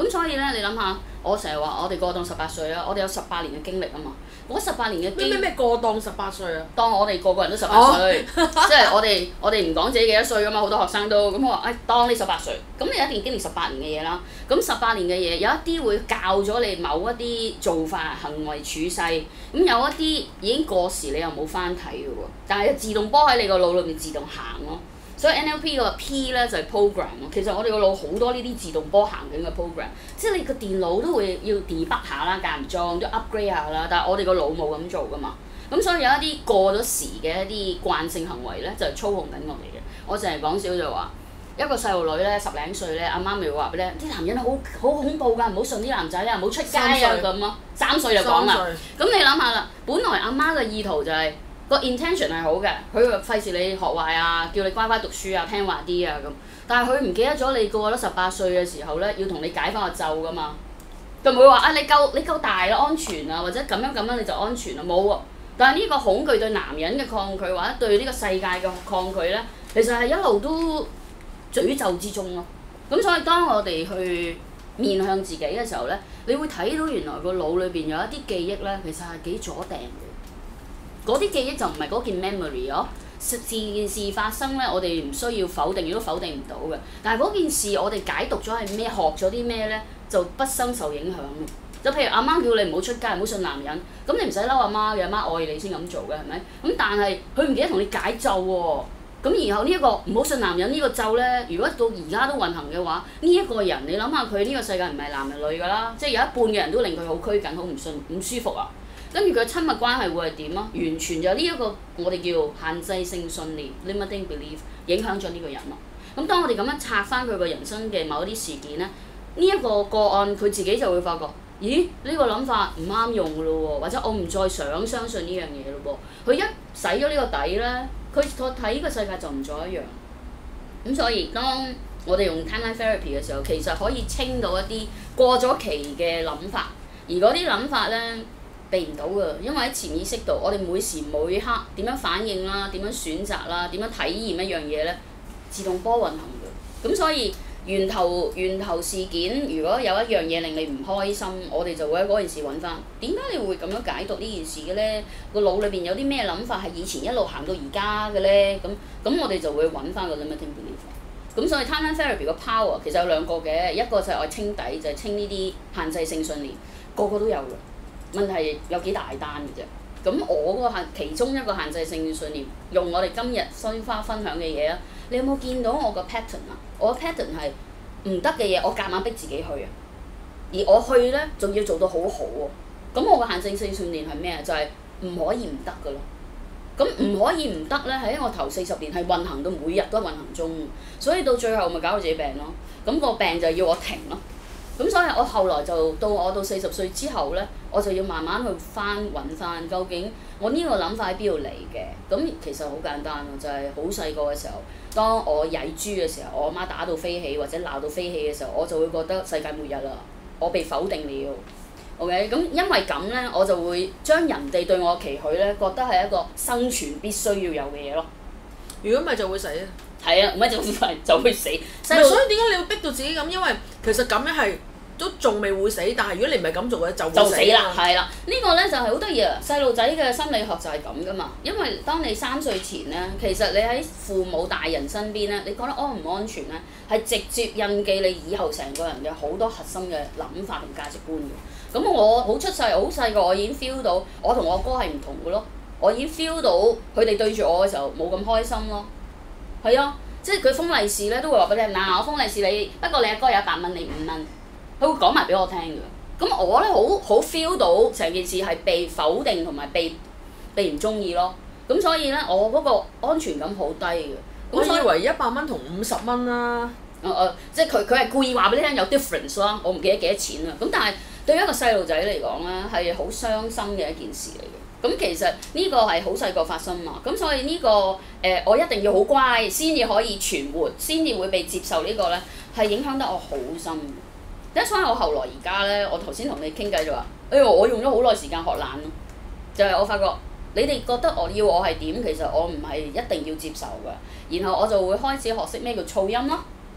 咁所以咧，你諗下，我成日話我哋過當18歲啦，我哋有18年嘅經歷啊嘛。嗰18年嘅經歷咩過當18歲啊？ 當我哋個個人都18歲，即係我哋唔講自己幾多歲噶嘛，好多學生都咁我話當你18歲，咁你一定經歷18年嘅嘢啦。咁18年嘅嘢有一啲會教咗你某一啲做法、行為、處世，咁有一啲已經過時，你又冇翻睇嘅喎，但係自動波喺你個腦裏面自動行咯。所以 NLP 個 P 咧就係 program 咯，其實我哋個腦好多呢啲自動波行緊嘅 program，即係你個電腦都會要 debug 下啦，間唔中都 upgrade 下啦，但係我哋個腦冇咁做噶嘛。咁所以有一啲過咗時嘅一啲慣性行為咧，就係操控緊我哋嘅。我成日講笑就話，一個細路女咧10零歲咧，阿媽咪會話俾你聽，啲男人好恐怖㗎，唔好信啲男仔啊，唔好出街啊咁咯。3歲就講啦。咁你諗下啦，本來阿媽嘅意圖就係。個 intention 係好嘅，佢費事你學壞啊，叫你乖乖讀書啊，聽話啲啊咁。但係佢唔記得咗你過咗18歲嘅時候咧，要同你解翻個咒噶嘛。佢唔會話啊，你夠大啦，安全啊，或者咁樣你就安全啦，冇喎。但係呢個恐懼對男人嘅抗拒，或者對呢個世界嘅抗拒咧，其實係一路都詛咒之中咯。咁所以當我哋去面向自己嘅時候咧，你會睇到原來個腦裏邊有一啲記憶咧，其實係幾阻掟嘅。嗰啲記憶就唔係嗰件 memory 咯，件事發生咧，我哋唔需要否定，亦都否定唔到嘅。但係嗰件事我哋解讀咗係咩，學咗啲咩咧，就不生受影響。就譬如阿媽叫你唔好出街，唔好信男人，咁你唔使嬲阿媽嘅，阿媽愛你先咁做嘅，係咪？咁但係佢唔記得同你解咒喎。咁然後呢一個唔好信男人呢個咒咧，如果到而家都運行嘅話，呢一個人你諗下佢呢個世界唔係男係女㗎啦，即係有一半嘅人都令佢好拘謹，好唔舒服啊。跟住佢親密關係會係點啊？完全就呢一個我哋叫限制性信念 （limiting belief） 影響咗呢個人咯。咁當我哋咁樣拆翻佢個人生嘅某一啲事件咧，呢一個個案佢自己就會發覺，咦？呢個諗法唔啱用㗎咯喎，或者我唔再想相信呢樣嘢咯噃。佢一洗咗呢個底咧，佢睇呢個世界就唔再一樣。咁所以當我哋用 timeline therapy 嘅時候，其實可以清到一啲過咗期嘅諗法，而嗰啲諗法咧，避唔到㗎，因為喺潛意識度，我哋每時每刻點樣反應啦，點樣選擇啦，點樣體驗一樣嘢咧，自動波運行嘅。咁所以源頭事件，如果有一樣嘢令你唔開心，我哋就會喺嗰件事揾翻。點解你會咁樣解讀呢件事嘅咧？個腦裏邊有啲咩諗法係以前一路行到而家嘅咧？咁我哋就會揾翻個 limiting belief。咁所以 timeline therapy 個 power 其實有兩個嘅，一個就係我清底，就係清呢啲限制性信念，個個都有嘅。問題有幾大單嘅啫，咁我嗰個其中一個限制性信念，用我哋今日新花分享嘅嘢啊，你有冇見到我個 pattern 啊？我個 pattern 係唔得嘅嘢，我夾硬逼自己去啊，而我去咧仲要做到好好喎。咁我個限制性信念係咩啊？就係唔可以唔得㗎咯。咁唔可以唔得咧，喺我頭40年係運行到每日都運行中，所以到最後咪搞到自己病咯。咁個病就要我停咯。咁所以我後來就到40歲之後咧，我就要慢慢去揾翻究竟我呢個諗法喺邊度嚟嘅。咁其實好簡單咯，就係好細個嘅時候，當我曳豬嘅時候，我阿媽打到飛起或者鬧到飛起嘅時候，我就會覺得世界末日啦，我被否定了。OK， 咁因為咁咧，我就會將人哋對我嘅期許咧，覺得係一個生存必須要有嘅嘢咯。 如果唔係就會死啊！ 係啊，唔係就會死。 所以點解你要逼到自己咁？因為其實咁樣係都仲未會死，但係如果你唔係咁做嘅，就會死啦。 係啦，呢個咧就係好得意啊！細路仔嘅心理學就係咁噶嘛。因為當你3歲前咧，其實你喺父母大人身邊咧，你覺得安唔安全咧，係直接印記你以後成個人嘅好多核心嘅諗法同價值觀嘅。咁我好出世好細個，我已經 feel 到我同我哥係唔同嘅咯。我已經 feel 到佢哋對住我嘅時候冇咁開心咯。係啊，即係佢封利是咧，都會話俾你聽嗱，我封利是你，不過你阿哥有100蚊，你5蚊，佢會講埋俾我聽嘅。咁我咧好 feel 到成件事係被否定同埋被唔中意咯。咁所以咧，我嗰個安全感好低嘅。 我以為100蚊同50蚊啦。 即係佢係故意話俾你聽有 difference 咯。我唔記得幾多錢啦。咁但係對於一個細路仔嚟講咧，係好傷心嘅一件事嚟嘅。咁其實呢個係好細個發生嘛，咁所以呢個我一定要好乖先至可以存活，先至會被接受呢個咧，係影響得我好深嘅。所以我後來而家咧，我頭先同你傾偈就話，我用咗好耐時間學懶咯，就係我發覺你哋覺得我係點，其實我唔係一定要接受㗎。然後我就會開始學識咩叫噪音咯，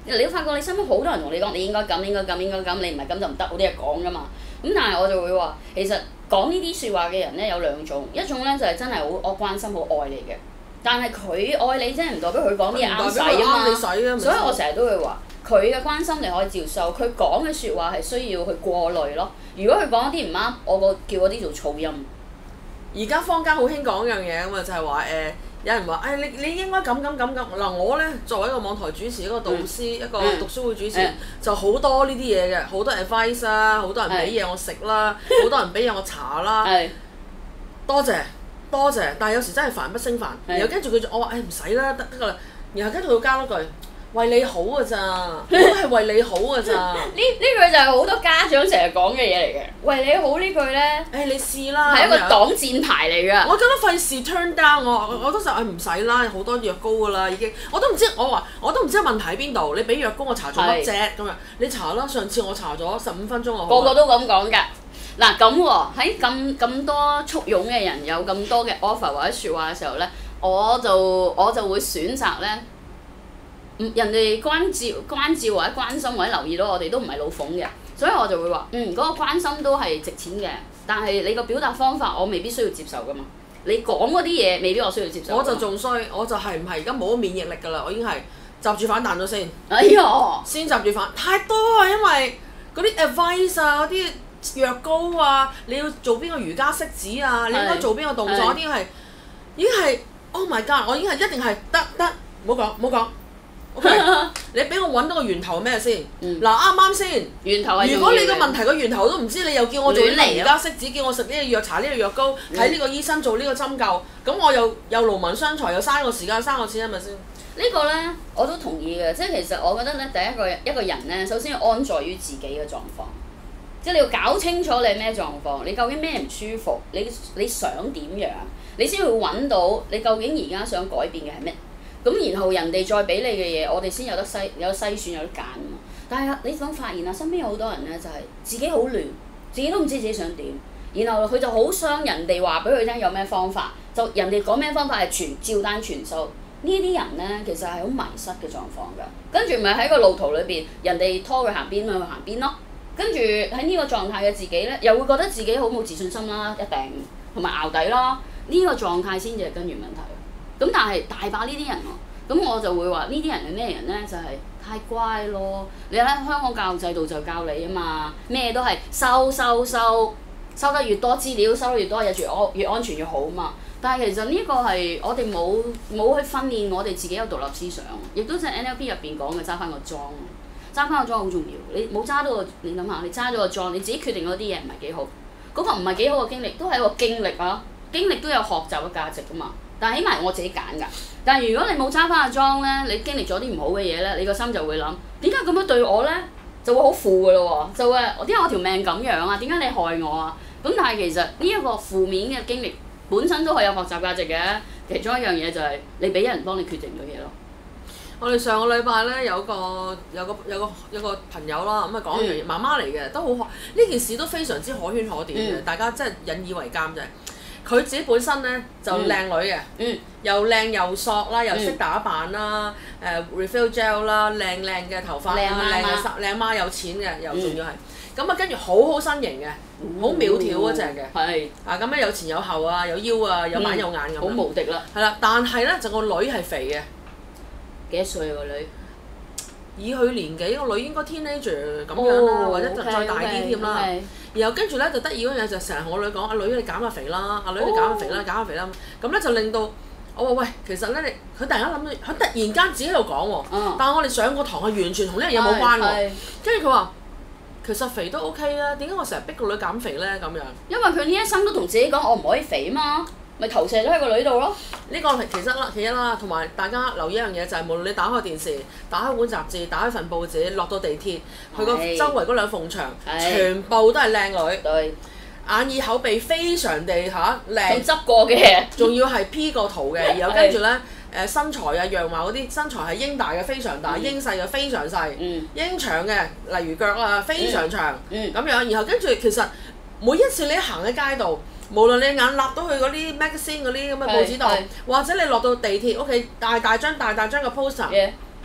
你會發覺你身邊好多人同你講，你應該咁，應該咁，應該咁，你唔係咁就唔得，好啲嘢講噶嘛。咁但係我就會話，其實講呢啲説話嘅人咧有兩種，一種咧就係真係好我關心、好愛你嘅，但係佢愛你真係唔代表佢講啲嘢啱使啊嘛。所以我成日都會話，佢嘅關心你可以照收，佢講嘅説話係需要去過濾咯。如果佢講一啲唔啱，叫嗰啲做噪音。 而家坊間好興講一樣嘢啊嘛，就係話有人話你應該咁嗱，我咧作為一個網台主持、一個導師、一個讀書會主持，就好多呢啲嘢嘅，好多 advice 啦，好多人俾嘢我食啦，好多人俾嘢我搽啦，多謝，但係有時真係煩不勝煩，然後跟住我話唔使啦，得㗎啦，然後跟住佢加多句。為你好㗎咋，我都係為你好㗎咋。呢句就係好多家長成日講嘅嘢嚟嘅。為你好呢句咧， 你試啦， 係一個擋箭牌嚟㗎。 我覺得費事 turn down 我都就唔使啦，好多藥膏㗎啦已經。我都唔知問題喺邊度。你俾藥膏我搽咗乜啫咁樣？你搽啦，上次我搽咗15分鐘我好。 個個都咁講㗎。嗱咁喎，喺咁多簇擁嘅人有咁多嘅 offer 或者説話嘅時候咧，我就會選擇咧。人哋關照或者關心或者留意到我哋都唔係老馮嘅，所以我就會話嗰個關心都係值錢嘅，但係你個表達方法我未必需要接受噶嘛。你講嗰啲嘢未必我需要接受。 我就仲衰，我就係唔係而家冇免疫力㗎啦，我已經係閘住反彈咗先。 哎呀！ 先閘住反太多啊，因為嗰啲 advice 啊，嗰啲藥膏啊，你要做邊個瑜伽式子啊，你應該做邊個動作，已經係 oh my god！ 我已經係一定係得，唔好講。Okay. 你俾我揾到個源頭係咩先？嗱啱啱先。源頭係。如果你個問題個源頭都唔知，你又叫我做呢個瑜伽式子，叫我食呢個藥搽呢個藥膏，睇呢個醫生做呢個針灸，咁我又勞民傷財，又嘥我時間嘥我錢係咪先？ 呢個咧我都同意嘅，即係其實我覺得咧，第一個人咧，首先要安在於自己嘅狀況，即係你要搞清楚你係咩狀況，你究竟咩唔舒服，你想點樣，你先會揾到你究竟而家想改變嘅係咩。咁然後人哋再俾你嘅嘢，我哋先有得篩選有得揀啊嘛。但係你想發現啊，身邊有好多人咧就係自己好亂，自己都唔知自己想點，然後佢就好傷人哋話俾佢聽有咩方法，就人哋講咩方法係照單全收。呢啲人咧其實係好迷失嘅狀況㗎，跟住咪喺個路途裏邊，人哋拖佢行邊咪去行邊咯。跟住喺呢個狀態嘅自己咧，又會覺得自己好冇自信心啦，一定同埋淆底啦。呢個狀態先至係根源問題。咁但係大把呢啲人喎，咁我就會話呢啲人係咩人咧？就係太乖咯。你睇香港教育制度就教你啊嘛，咩都係收得越多資料，收得越多嘢越安全越好嘛。但係其實呢個係我哋冇去訓練我哋自己有獨立思想，亦都即係 NLP 入邊講嘅揸翻個莊，揸翻個莊好重要。你冇揸到個，你諗下，你揸咗個莊，你自己決定嗰啲嘢唔係幾好，嗰個唔係幾好嘅經歷都係一個經歷啊，經歷都有學習嘅價值噶嘛。但係起碼我自己揀㗎。但係如果你冇揸翻個莊咧，你經歷咗啲唔好嘅嘢咧，你個心就會諗點解咁樣對我咧，就會好負㗎咯喎，就會點解我條命咁樣啊？點解你害我啊？咁但係其實呢一個負面嘅經歷本身都係有學習價值嘅。其中一樣嘢就係你俾人幫你決定嘅嘢咯。 我哋上個禮拜咧有個朋友啦，咁啊講完媽媽嚟嘅，都好呢件事都非常之可圈可點嘅，大家真係引以為鑑啫。佢自己本身咧就靚女嘅，又靚又索啦，又識打扮啦，refill gel 啦，靚嘅頭髮啦，靚媽有錢嘅，又仲要係咁啊，跟住好身形嘅，好苗條嗰隻嘅，咁咧有前有後啊，有腰啊，有板有眼咁。好無敵啦！係啦，但係咧就個女係肥嘅。 幾多歲個女？ 以佢年紀，個女應該 teenager 咁樣啦，或者再大啲添啦。然後跟住咧就得意嗰樣嘢就成日同我女講：阿女你減下肥啦，阿女你減下肥啦，減下肥啦。咁咧就令到我話喂，其實咧佢突然間諗到，佢突然間自己喺度講喎。但係我哋上個堂係完全同呢樣嘢冇關喎。跟住佢話：其實肥都 OK 啊，點解我成日逼個女減肥咧？咁樣。因為佢呢一生都同自己講：我唔可以肥啊嘛。咪投射咗喺個女度咯。呢個係其一啦，同埋大家留意一樣嘢就係，無論你打開電視、打開本雜誌、打開份報紙、落到地鐵，佢個周圍嗰兩埲牆，全部都係靚女，眼耳口鼻非常地靚， 仲執過嘅， 仲要係 P 個圖嘅，然後跟住咧身材啊樣貌嗰啲身材係英大嘅非常大，英細嘅非常細，英長嘅例如腳啊非常長，咁樣，然後跟住其實每一次你行喺街度。無論你眼立到去嗰啲 magazine 嗰啲咁嘅報紙度，或者你落到地鐵屋企大張嘅 poster，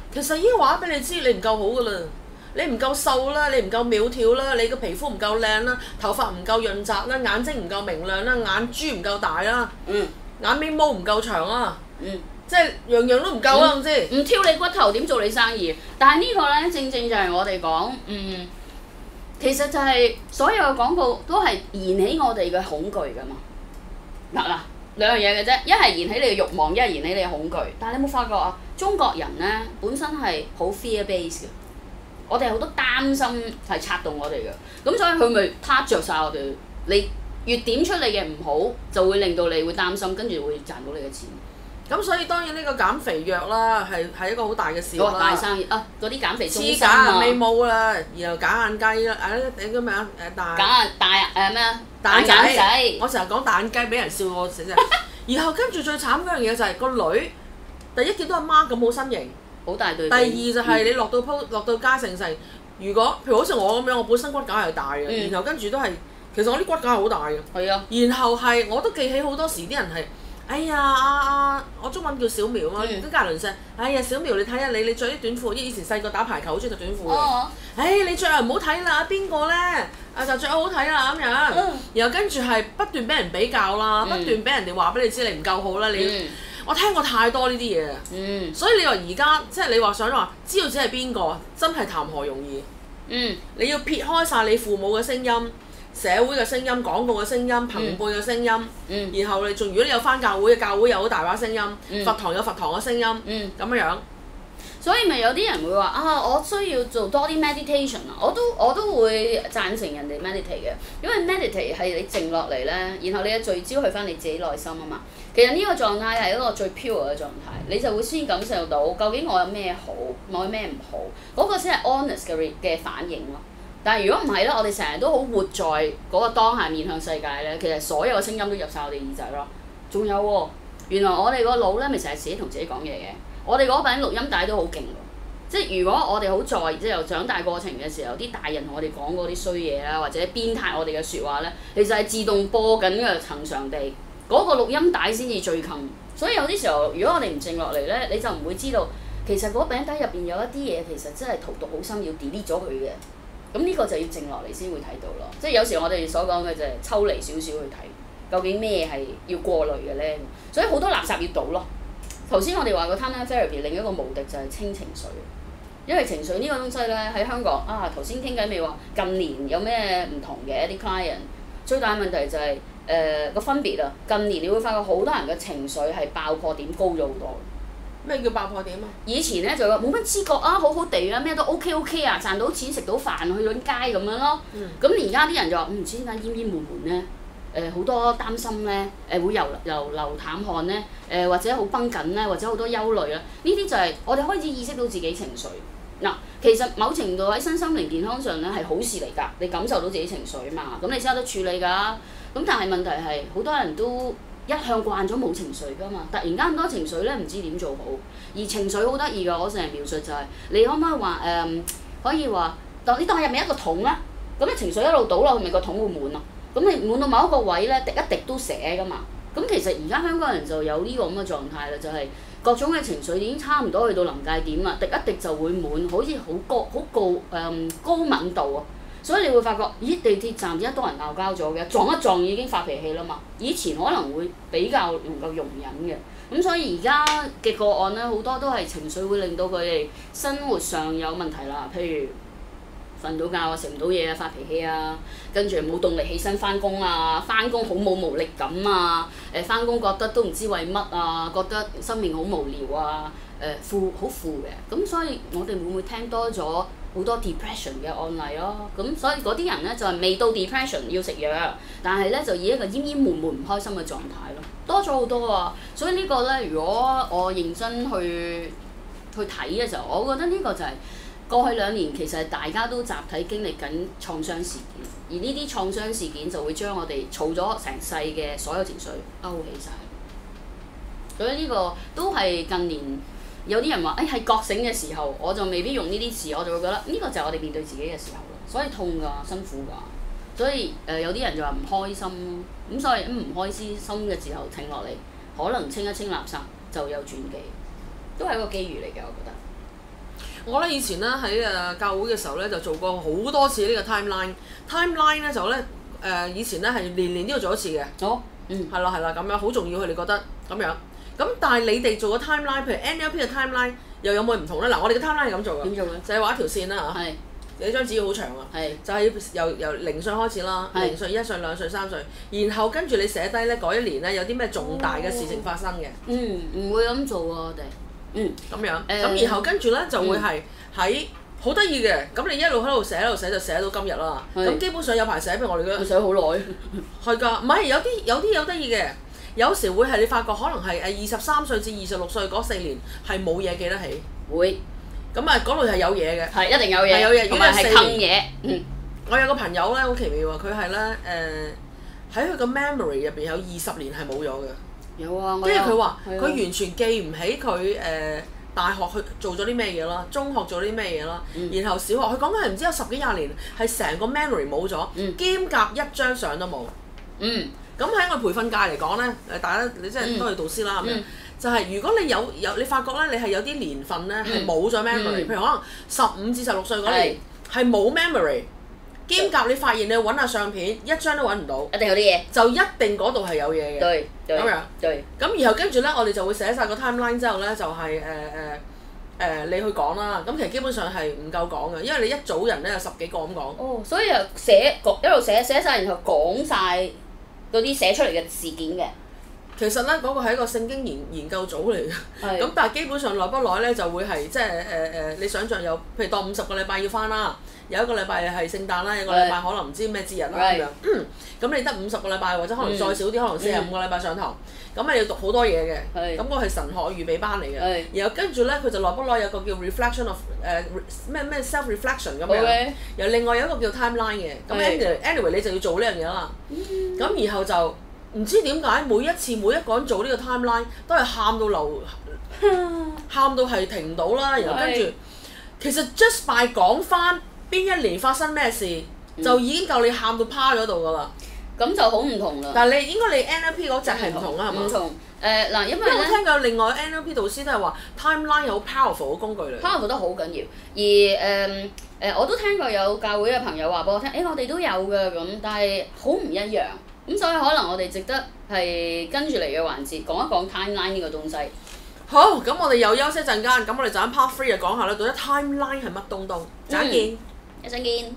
其實已經話俾你知，你唔夠好噶啦，你唔夠瘦啦，你唔夠苗條啦，你個皮膚唔夠靚啦，頭髮唔夠潤澤啦，眼睛唔夠明亮啦，眼珠唔夠大啦，眼尾毛唔夠長啦，即係樣樣都唔夠啦，總之唔挑你骨頭點做你生意？但係呢個咧，正正就係我哋講，其實就係所有嘅廣告都係燃起我哋嘅恐懼㗎嘛。嗱，兩樣嘢嘅啫，一係燃起你嘅慾望，一係燃起你嘅恐懼。但係你有冇發覺啊？中國人咧本身係好 fear base 嘅，我哋好多擔心係策動我哋嘅，咁所以佢咪撻着晒我哋。你越點出你嘅唔好，就會令到你會擔心，跟住會賺到你嘅錢。 咁所以當然呢個減肥藥啦，係一個好大嘅事啦。 大生意啊！嗰啲減肥中黐心啊， 假眉毛啦，然後假眼雞啦，你叫咩啊？ 咩啊？ 蛋仔， 我成日講蛋雞，俾人笑我死啫。然後跟住最慘嗰樣嘢就係個女，第一見到阿媽咁好身形， 好大對比。 第二就係你落到街成成，如果譬如好似我咁樣，我本身骨架係大嘅，然後跟住都係，其實我啲骨架係好大嘅。 係啊。 然後係我都記起好多時啲人係。哎呀，我中文叫小苗啊嘛，啲隔鄰聲。哎呀，小苗你睇下你着啲短褲，以前細個打排球好中意着短褲嘅。你着啊唔好睇啦，邊個咧？就着好睇啦咁樣。然後跟住係不斷俾人比較啦，不斷俾人哋話俾你知你唔夠好啦。我聽過太多呢啲嘢。所以你話而家即係你話想話知道自己係邊個，真係談何容易。你要撇開晒你父母嘅聲音。社會嘅聲音、廣告嘅聲音、朋輩嘅聲音，然後你仲如果你有返教會嘅教會有好大把聲音，佛堂有佛堂嘅聲音，咁樣。 所以咪有啲人會話啊，我需要做多啲 meditation 啊，我都會贊成人哋 meditate 嘅，因為 meditate 係你靜落嚟咧，然後你嘅聚焦去返你自己內心啊嘛。其實呢個狀態係一個最 pure 嘅狀態，你就會先感受到究竟我有咩好，我有咩唔好，嗰個先係 honest 嘅反應咯。但係如果唔係咧，我哋成日都好活在嗰個當下面向世界咧，其實所有嘅聲音都入晒我哋耳仔咯。仲有喎，原來我哋個腦咧咪成日自己同自己講嘢嘅，我哋嗰柄錄音帶都好勁喎。即係如果我哋好在即係由長大過程嘅時候，啲大人同我哋講嗰啲衰嘢啦，或者鞭撻我哋嘅説話咧，其實係自動播緊嘅恆常地，嗰個錄音帶先至最近。所以有啲時候，如果我哋唔靜落嚟咧，你就唔會知道其實嗰餅帶入邊有一啲嘢其實真係荼毒好深，要 delete 咗佢嘅。咁呢個就要靜落嚟先會睇到咯，即係有時我哋所講嘅就係抽離少少去睇，究竟咩係要過濾嘅咧？所以好多垃圾要倒咯。頭先我哋話個 timeline therapy 另一個無敵就係清情緒，因為情緒呢個東西咧喺香港啊，頭先傾偈未話近年有咩唔同嘅一啲 client， 最大問題就係個分別啊！近年你會發覺好多人嘅情緒係爆破點高咗好多。 咩叫爆破點啊？ 以前咧就冇乜知覺啊，好好地啊，咩都 OK 啊，賺到錢食到飯去咗街咁樣咯。咁而家啲人就話唔知點解煙煙悶悶咧，好多擔心咧，會流淡汗咧，或者好繃緊咧，或者好多憂慮啦。呢啲就係我哋開始意識到自己情緒。嗱，其實某程度喺身心靈健康上咧係好事嚟㗎，你感受到自己情緒啊嘛，咁你先有得處理㗎。咁但係問題係好多人都一向慣咗冇情緒㗎嘛，突然間咁多情緒咧，唔知點做好。而情緒好得意㗎，我成日描述就係、你可唔可以話可以話你當入面一個桶啦，咁你情緒一路倒落去，咪個桶會滿咯。咁你滿到某一個位咧，滴一滴都瀉㗎嘛。咁其實而家香港人就有呢個咁嘅狀態啦，就係、各種嘅情緒已經差唔多去到臨界點啦，滴一滴就會滿，好似好高敏度啊。所以你會發覺，咦，地鐵站點解多人鬧交咗嘅？撞一撞已經發脾氣啦嘛。以前可能會比較能夠容忍嘅，咁所以而家嘅個案咧，好多都係情緒會令到佢哋生活上有問題啦。譬如瞓唔到覺啊，食唔到嘢啊，發脾氣啊，跟住冇動力起身返工啊，返工好冇無力感啊，返工覺得都唔知為乜啊，覺得生命好無聊啊，好負嘅。咁所以我哋會唔會聽多咗好多 depression 嘅案例咯？咁所以嗰啲人咧就係未到 depression 要食藥，但係咧就以一個悶唔開心嘅狀態咯，多咗好多啊！所以呢個咧，如果我認真去睇嘅時候，我覺得呢個就係過去2年其實大家都集體經歷緊創傷事件，而呢啲創傷事件就會將我哋儲咗成世嘅所有情緒勾起晒。所以呢個都係近年有啲人話，係覺醒嘅時候，我就未必用呢啲詞，我就會覺得呢個就係我哋面對自己嘅時候咯。所以痛㗎，辛苦㗎。所以有啲人就話唔開心咯，咁所以唔開心嘅時候停落嚟，可能清一清垃圾就有轉機，都係一個機遇嚟嘅，我覺得。 我咧以前咧喺教會嘅時候咧就做過好多次呢個 timeline 咧就咧以前咧係年年都要做一次嘅。 哦， 係啦咁樣好重要，佢哋覺得咁樣。咁但係你哋做個 timeline，譬如 NLP 嘅 timeline 又有冇唔同咧？嗱，我哋嘅 timeline 係咁做嘅。 點做咧？ 就係畫一條線啦嚇。係。你張紙好長啊。係。就係由0歲開始啦，0歲、1歲、2歲、3歲，然後跟住你寫低咧嗰一年咧有啲咩重大嘅事情發生嘅。 唔會咁做啊，我哋。 咁樣。咁然後跟住咧就會係喺好得意嘅，咁你一路喺度寫就寫到今日啦。咁基本上有排寫俾我哋嘅。 寫好耐。係㗎，唔係有啲有得意嘅。有時會係你發覺可能係23歲至26歲嗰4年係冇嘢記得起。 會。 咁嗰度係有嘢嘅。係一定有嘢。 有嘢。 同埋係坑嘢。 我有個朋友咧好奇妙喎，佢係咧喺佢個 memory 入邊有20年係冇咗嘅。 有啊， 跟住佢話佢完全記唔起佢大學去做咗啲咩嘢啦，中學做啲咩嘢啦，然後小學佢講緊係唔知有10幾20年係成個 memory 冇咗，兼夾一張相都冇。咁喺我培訓界嚟講咧，大家你即係都係導師啦咁樣，就係如果你有你發覺咧，你係有啲年份咧係冇咗 memory，譬如可能15至16歲嗰年係冇 memory， 兼夾你發現你揾下相片一張都揾唔到， 一定有啲嘢， 就一定嗰度係有嘢嘅。 對， 咁樣。對。咁然後跟住咧，我哋就會寫晒個 timeline 之後咧，就係你去講啦。咁其實基本上係唔夠講嘅，因為你一組人咧有10幾個咁講。 哦，所以又一路寫晒，然後講晒嗰啲寫出嚟嘅事件嘅。 其實咧，嗰個係一個聖經研究組嚟嘅。咁但係基本上耐不耐咧，就會係即係你想象有，譬如當50個禮拜要翻啦，有一個禮拜係聖誕啦，有一個禮拜可能唔知咩節日啦咁樣。咁你得50個禮拜，或者可能再少啲，可能45個禮拜上堂。咁你要讀好多嘢嘅。咁個係神學預備班嚟嘅。然後跟住咧，佢就耐不耐有個叫 reflection of 咩 self reflection 咁樣。又另外有一個叫 timeline 嘅。咁 anyway 你就要做呢樣嘢啦。咁然後就。唔知點解每一個人做呢個 timeline 都係喊到流，喊到係停唔到啦。然後跟住，其實 just by 講翻邊一年發生咩事，就已經夠你喊到趴咗度㗎啦。 咁就好唔同啦。 但係應該你 NLP 嗰隻係唔同啊，係嘛？ 唔同。嗱，因為我聽過另外 NLP 導師都係話 timeline 係好 powerful 嘅工具嚟。 powerful 得好緊要，而我都聽過有教會嘅朋友話俾我聽，我哋都有㗎咁，但係好唔一樣。咁所以可能我哋值得係跟住嚟嘅環節講一講 timeline 呢個東西。 好，咁我哋又休息陣間，咁我哋就喺 part 3就講下啦，到底 timeline 係乜東東？陣見， 一陣見。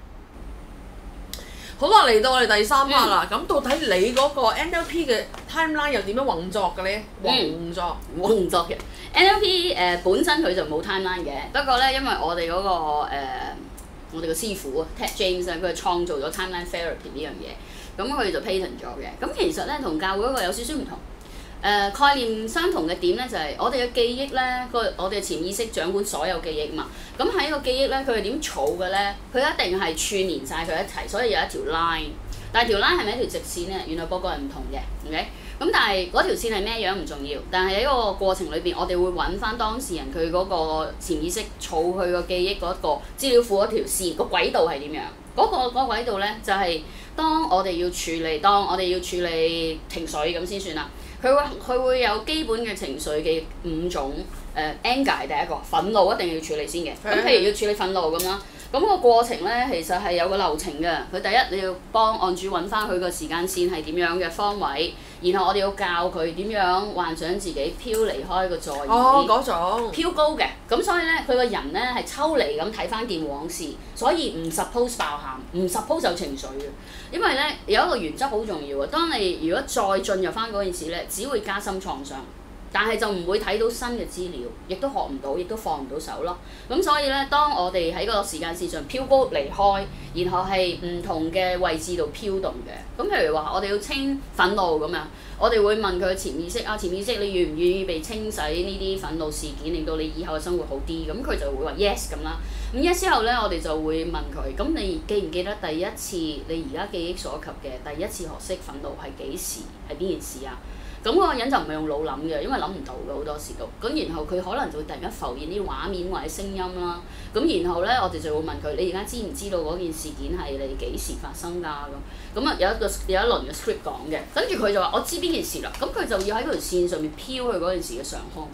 好啦，嚟到我哋第3 part 啦。咁到底你嗰個 NLP 嘅 timeline 又點樣運作嘅咧？運作嘅 NLP 本身佢就冇 timeline 嘅，不過咧因為我哋嗰個我哋個師傅啊 Ted James 咧，佢係創造咗 timeline therapy 呢樣嘢。咁佢就 patent 咗嘅，咁其實咧同教會嗰個有少少唔同，概念相同嘅點咧就係我哋嘅記憶咧，我哋嘅潛意識掌管所有記憶嘛，咁喺個記憶咧佢係點儲嘅咧？佢一定係串連晒佢一齊，所以有一條 line， 但係條 line 係咪一條直線咧？原來個個係唔同嘅 ，OK？咁但係嗰條線係咩樣唔重要，但係喺個過程裏邊，我哋會揾翻當事人佢嗰個潛意識儲佢個記憶嗰個資料庫嗰條線個軌道係點樣？嗰個軌道咧就係當我哋要處理情緒咁先算啦。佢會有基本嘅情緒嘅5種anger 第一個憤怒一定要處理先嘅。咁譬如要處理憤怒咁啦，咁個過程咧其實係有個流程嘅。佢第一你要幫案主揾翻佢個時間線係點樣嘅方位，然後我哋要教佢點樣幻想自己飄離開個座椅。 嗰種飄高嘅，咁所以咧佢個人咧係抽離咁睇翻件往事，所以唔 suppose 爆喊，唔 suppose 有情緒嘅。因為咧有一個原則好重要啊，當你如果再進入翻嗰件事咧，只會加深創傷，但係就唔會睇到新嘅資料，亦都學唔到，亦都放唔到手咯。咁所以咧，當我哋喺個時間線上飄高離開，然後係唔同嘅位置度飄動嘅。咁譬如話，我哋要清憤怒咁樣，我哋會問佢潛意識啊，潛意識你願唔願意被清洗呢啲憤怒事件，令到你以後嘅生活好啲？咁佢就會話 yes 咁啦。咁 yes 之後咧，我哋就會問佢，咁你記唔記得第一次你而家記憶所及嘅第一次學識憤怒係幾時？係邊件事啊？咁嗰個人就唔係用腦諗嘅，因為諗唔到嘅好多時都。咁然後佢可能就會突然間浮現啲畫面或者聲音啦。咁然後咧，我哋就會問佢：你而家知唔知道嗰件事件係你幾時發生㗎？咁啊有一輪嘅 script 講嘅，跟住佢就話：我知邊件事啦。咁佢就要喺嗰條線上面飄去嗰件事嘅上空。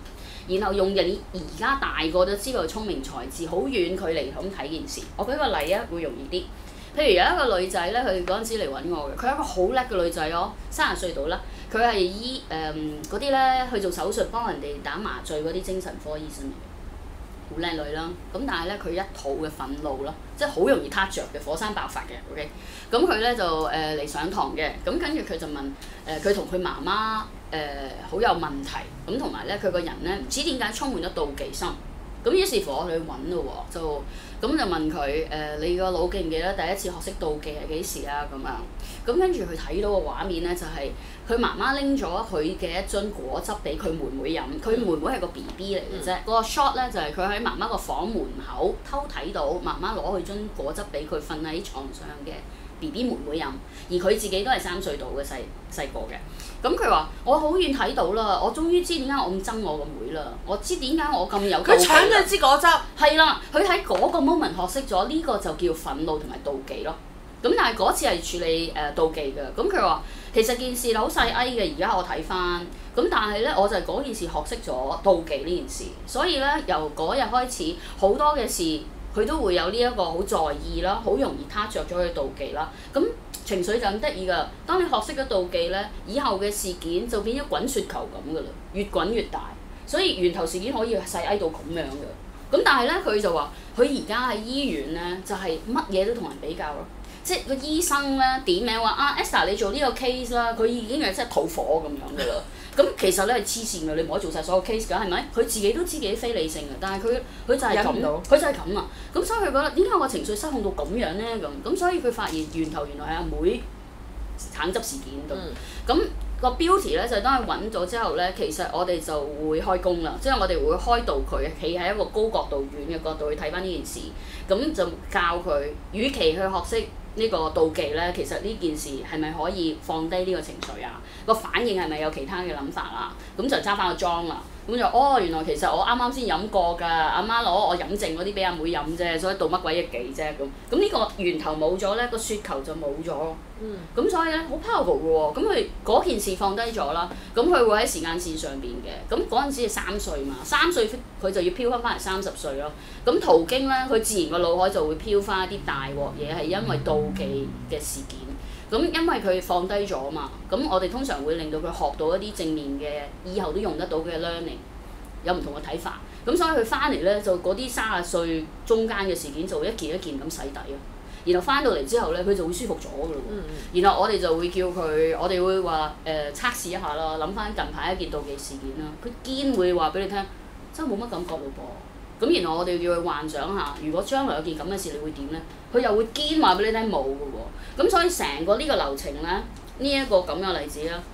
然後用你而家大個咗知道聰明才智，好遠距離咁睇件事。我舉個例啊，會容易啲。譬如有一個女仔咧，佢嗰陣時嚟揾我嘅，佢係一個好叻嘅女仔咯，30歲到啦。佢係醫嗰啲咧去做手術幫人哋打麻醉嗰啲精神科醫生嚟嘅，好靚女啦。咁但係咧佢一肚嘅憤怒啦，即係好容易撻着嘅，火山爆發嘅。OK，咁佢咧就嚟上堂嘅，咁跟住佢就問佢同佢媽媽好有問題，咁同埋咧佢個人咧唔知點解充滿咗妒忌心。咁於是乎我哋去揾咯喎，就問佢你個腦記唔記得第一次學識妒忌係幾時啊？咁樣，咁跟住佢睇到個畫面咧，就係佢媽媽拎咗佢嘅一樽果汁俾佢妹妹飲，佢妹妹係個 BB 嚟嘅啫。個 shot 咧就係佢喺媽媽個房門口偷睇到媽媽攞佢樽果汁俾佢瞓喺床上嘅 BB 妹妹飲，而佢自己都係3歲到嘅細個嘅。咁佢話：我好遠睇到啦，我終於知點解我咁憎我個妹啦，我知點解我咁有妒忌。 佢搶咗支果汁。係啦，佢喺嗰個 moment 學識咗呢個就叫憤怒同埋妒忌咯。咁但係嗰次係處理妒忌嘅。咁佢話其實件事好細埃嘅，而家我睇翻。咁但係咧，我就係嗰件事學識咗妒忌呢件事，所以咧由嗰日開始，好多嘅事佢都會有呢一個好在意啦，好容易撻着咗佢妒忌啦。咁情緒就咁得意㗎，當你學識咗妒忌咧，以後嘅事件就變咗滾雪球咁㗎啦，越滾越大。所以源頭事件可以細埃到咁樣嘅。咁但係咧，佢就話佢而家喺醫院咧，就係乜嘢都同人比較咯。即係個醫生咧點名話啊 Esther 你做呢個 case 啦，佢已經係真係吐火咁樣㗎啦。咁其實咧係黐線㗎，你唔可以做晒所有 case 㗎，係咪？佢自己都知自己非理性嘅，但係佢就係咁，佢就係咁啊。咁所以佢覺得點解我情緒失控到咁樣咧？咁所以佢發現源頭原來係阿妹橙汁事件度。咁個標題咧就係當佢揾咗之後咧，其實我哋就會開工啦，即係我哋會開導佢，企喺一個高角度、遠嘅角度去睇翻呢件事，咁就教佢，與其去學識呢個妒忌咧，其實呢件事係咪可以放低呢個情緒啊？個反應係咪有其他嘅諗法啊？咁就揸翻個裝啦。咁就原來其實我啱啱先飲過㗎，阿媽攞我飲剩嗰啲俾阿妹飲啫，所以妒乜鬼益己啫咁。咁呢個源頭冇咗咧，個雪球就冇咗。咁所以咧好 powerful 嘅喎。咁佢嗰件事放低咗啦，咁佢會喺時間線上邊嘅。咁嗰陣時係3歲嘛，3歲佢就要飄翻嚟30歲咯。咁途經咧，佢自然個腦海就會飄翻一啲大鑊嘢，係因為妒忌嘅事件。咁因為佢放低咗嘛，咁我哋通常會令到佢學到一啲正面嘅，以後都用得到嘅 learning， 有唔同嘅睇法。咁所以佢翻嚟咧，就嗰啲30歲中間嘅事件就一件一件咁洗底咯。然後翻到嚟之後咧，佢就會舒服咗㗎咯喎。然後我哋就會叫佢，我哋會話測試一下啦，諗翻近排一件妒忌事件啦。佢堅會話俾你聽，真係冇乜感覺咯噃。咁然後我哋要佢幻想下，如果將來有件咁嘅事，你會點咧？佢又會堅話俾你聽冇㗎喎。咁所以成個呢個流程咧，呢一個咁嘅例子啦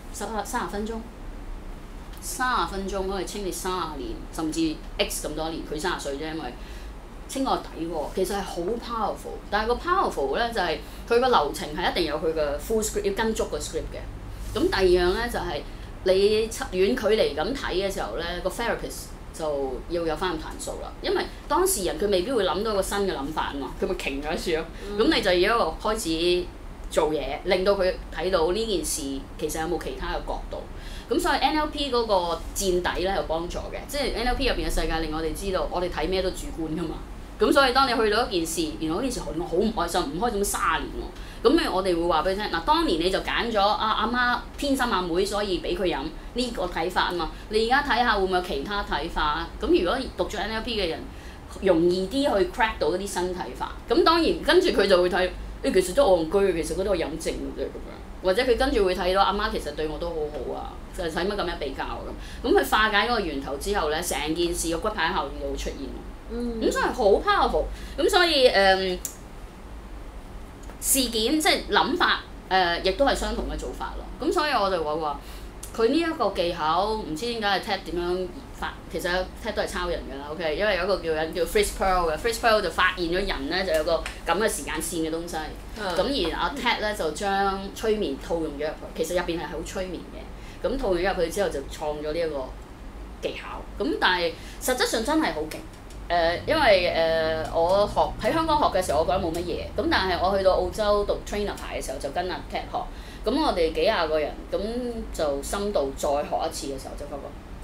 ，30分鐘，30分鐘可以清理30年，甚至 X 咁多年，佢30歲啫，因為清個底喎，其實係好 powerful。但係個 powerful 咧就係佢個流程係一定有佢嘅 full script，要跟足個 script 嘅。咁第二樣咧就係你遠距離咁睇嘅時候咧，個 therapist就要有翻咁彈數啦，因為當事人佢未必會諗到一個新嘅諗法啊嘛，佢會停咗一次咯。咁你就要一個開始做嘢，令到佢睇到呢件事其實有冇其他嘅角度。咁所以 NLP 嗰個墊底咧有幫助嘅，即係 NLP 入邊嘅世界令我哋知道，我哋睇咩都主觀噶嘛。咁所以當你去到一件事，原來嗰件事令我好唔開心，唔開心30年喎。咁我哋會話俾你聽，嗱，當年你就揀咗阿媽偏心阿妹，所以俾佢飲呢個睇法啊嘛。你而家睇下會唔會有其他睇法啊？咁如果讀咗 NLP 嘅人，容易啲去 crack 到一啲新睇法。咁當然跟住佢就會睇，其實都戇居，其實嗰啲我飲剩嘅啫咁樣。或者佢跟住會睇到阿媽其實對我都好好啊，就係使乜咁樣比較咁。咁佢化解嗰個源頭之後咧，成件事個骨牌效應就會出現。咁所以好 powerful。咁所以事件即係諗法亦都係相同嘅做法咯。咁所以我就話佢呢一個技巧唔知點解係 TED 點樣研發，其實 TED 都係抄人㗎啦。OK，因為有一個人叫 Fritz Perls 嘅 Fritz Perls 就發現咗人咧就有個咁嘅時間線嘅東西。咁而阿 TED 咧就將催眠套用咗入去，其實入邊係好催眠嘅。咁套用咗入去之後就創咗呢一個技巧。咁但係實質上真係好勁。因為我喺香港學嘅時候，我覺得冇乜嘢。咁但係我去到澳洲讀 trainer 牌嘅時候，就跟阿 TED 學。咁我哋幾廿個人，咁就深度再學一次嘅時候，就發覺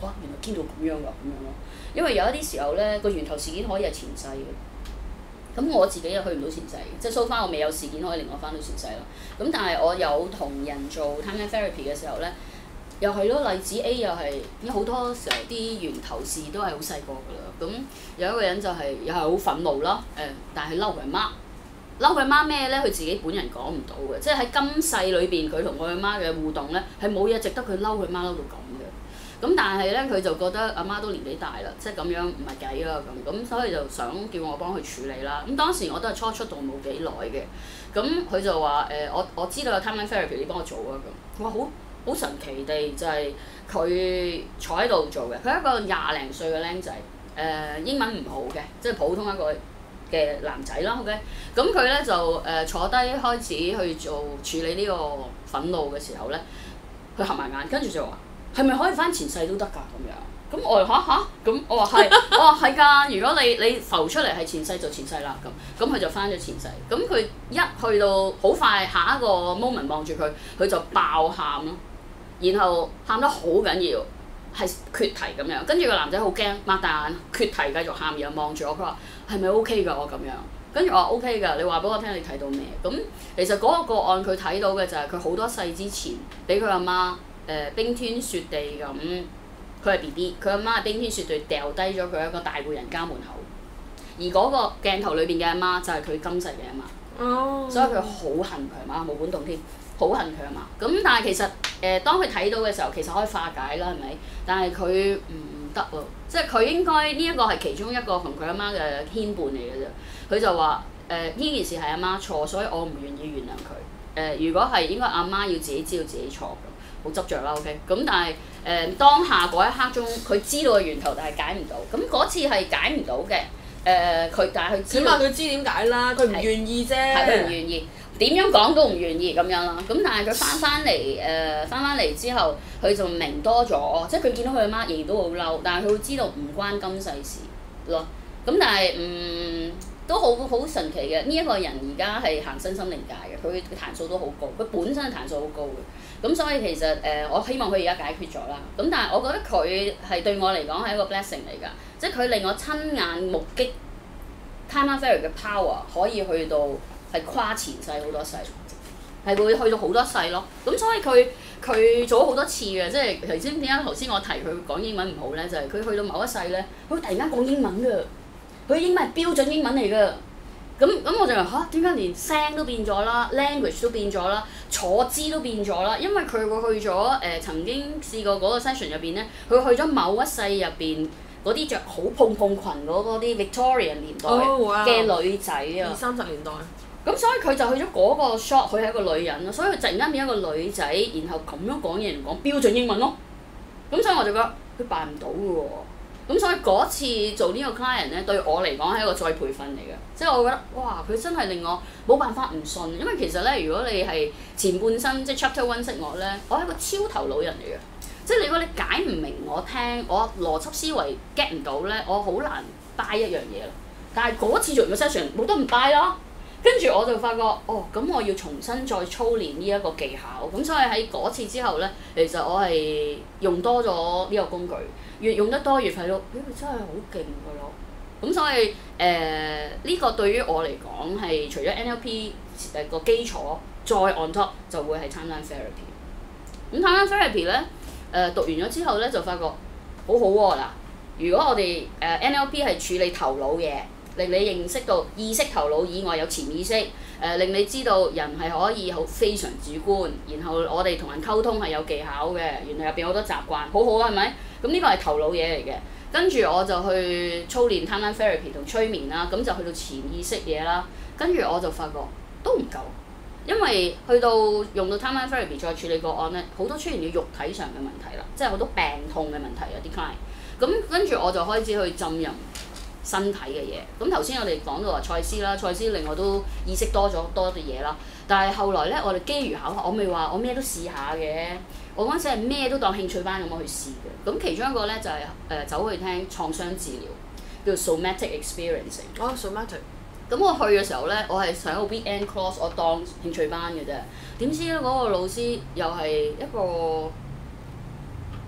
哇原來堅到咁樣㗎咁樣咯。因為有一啲時候咧個源頭事件可以係前世嘅。咁我自己又去唔到前世，即係 so far 我未有事件可以令我翻到前世咯。咁但係我有同人做 timeline therapy 嘅時候咧，又係咯，例子 A 又係，好多時候啲源頭事都係好細個㗎啦。咁有一個人就係又係好憤怒啦，但係嬲佢媽，嬲佢媽咩咧？佢自己本人講唔到嘅，即係喺今世裏邊佢同佢阿媽嘅互動咧，係冇嘢值得佢嬲佢媽嬲到咁嘅。咁但係咧，佢就覺得阿媽都年紀大啦，即係咁樣唔係計啦咁，所以就想叫我幫佢處理啦。咁當時我都係初出道冇幾耐嘅，咁佢就話我知道有 timeline therapy 你幫我做啊咁。我話好神奇地就係佢坐喺度做嘅，佢係一個20零歲嘅僆仔，英文唔好嘅，即係普通一個嘅男仔啦 ，OK。咁佢咧就坐低開始去做處理呢個憤怒嘅時候咧，佢合埋眼，跟住就話。係咪可以翻前世都得㗎咁樣？咁我話嚇，咁我話係，我話係㗎。如果你浮出嚟係前世就前世啦咁佢就翻咗前世。咁佢一去到好快下一個 moment 望住佢，佢就爆喊咯，然後喊得好緊要，係決堤咁樣。跟住個男仔好驚，擘大眼，決堤繼續喊，然後望住我，佢話係咪 OK 㗎我咁樣？跟住我話 OK 㗎，你話俾我聽你睇到咩？咁其實嗰個個案佢睇到嘅就係佢好多世之前俾佢阿媽。冰天雪地咁，佢係 BB， 佢阿媽係冰天雪地掉低咗佢一個大戶人家門口，而嗰個鏡頭裏邊嘅阿媽就係佢今世嘅阿媽，所以佢好恨佢阿媽，冇管動添，好恨佢阿媽。咁但係其實當佢睇到嘅時候，其實可以化解啦，係咪？但係佢唔得喎，即係佢應該呢一個係其中一個同佢阿媽嘅牽絆嚟嘅啫。佢就話呢件事係阿媽錯，所以我唔願意原諒佢。如果係應該阿媽要自己知道自己錯。好執着啦 ，OK，咁但係當下嗰一刻中，佢知道個源頭，但係解唔到。咁嗰次係解唔到嘅，但係佢起碼佢知點解啦，佢唔願意啫。 係佢唔願意，點樣講都唔願意咁樣啦。咁但係佢翻翻嚟之後，佢就明多咗，即係佢見到佢阿媽仍然都好嬲，但係佢會知道唔關今世事咯。咁但係都好神奇嘅。呢一個人而家係行身心靈界嘅，佢彈數都好高，佢本身彈數好高嘅。咁所以其實我希望佢而家解決咗啦。咁但係我覺得佢係對我嚟講係一個 blessing 嚟㗎，即係佢令我親眼目擊 timeline therapy 嘅 power 可以去到係跨前世好多世，係會去到好多世咯。咁所以佢做咗好多次嘅，即係頭先點解頭先我提佢講英文唔好咧，就係佢去到某一世咧，佢突然間講英文㗎，佢英文係標準英文嚟㗎。咁我就話嚇，點解連聲都變咗啦 ，language 都變咗啦，坐姿都變咗啦？因為佢會去咗曾經試過嗰個 session 入邊咧，佢去咗某一世入邊嗰啲着好蓬裙嗰啲 Victorian 年代嘅女仔啊 ，20-30年代。 咁所以佢就去咗嗰個 shot，佢係一個女人咯，所以佢突然間變一個女仔，然後咁樣講嘢講標準英文咯。咁所以我就覺得佢扮唔到嘅喎。咁所以嗰次做呢個 client 咧，對我嚟講係一個再培訓嚟嘅，即係我覺得哇，佢真係令我冇辦法唔信，因為其實咧，如果你係前半生即係 chapter one 識我咧，我係一個超頭腦人嚟嘅，即係如果你解唔明我聽，我邏輯思維 get 唔到咧，我好難 buy 一樣嘢咯。但係嗰次做完個 session 冇得唔 buy 咯，跟住我就發覺咁我要重新再操練呢一個技巧，咁所以喺嗰次之後咧，其實我係用多咗呢個工具。越用得多越睇到，佢真係好勁㗎咯！咁所以呢個對於我嚟講係除咗 NLP 個基礎，再 on top 就會係 timeline therapy。咁 timeline therapy 咧讀完咗之後咧就發覺好好喎嗱，如果我哋NLP 係處理頭腦嘢，令你認識到意識頭腦以外有潛意識，令你知道人係可以好非常主觀，然後我哋同人溝通係有技巧嘅，原來入邊好多習慣，好好啊，係咪？咁呢個係頭腦嘢嚟嘅，跟住我就去操練 timeline therapy 同催眠啦，咁就去到潛意識嘢啦，跟住我就發覺都唔夠，因為去到用到 timeline therapy 再處理個案咧，好多出現咗肉體上嘅問題啦，即係好多病痛嘅問題有啲 client，咁跟住我就開始去浸淫身體嘅嘢。咁頭先我哋講到話賽斯啦，賽斯令我都意識多啲嘢啦，但係後來咧我哋機緣巧合，我未話我咩都試下嘅。我嗰陣時係咩都當興趣班咁去試嘅，咁其中一個咧就係走去聽創傷治療，叫做 somatic experiencing。 somatic。 咁我去嘅時候咧，我係上個 weekend course，我當興趣班嘅啫。點知咧嗰個老師又係一個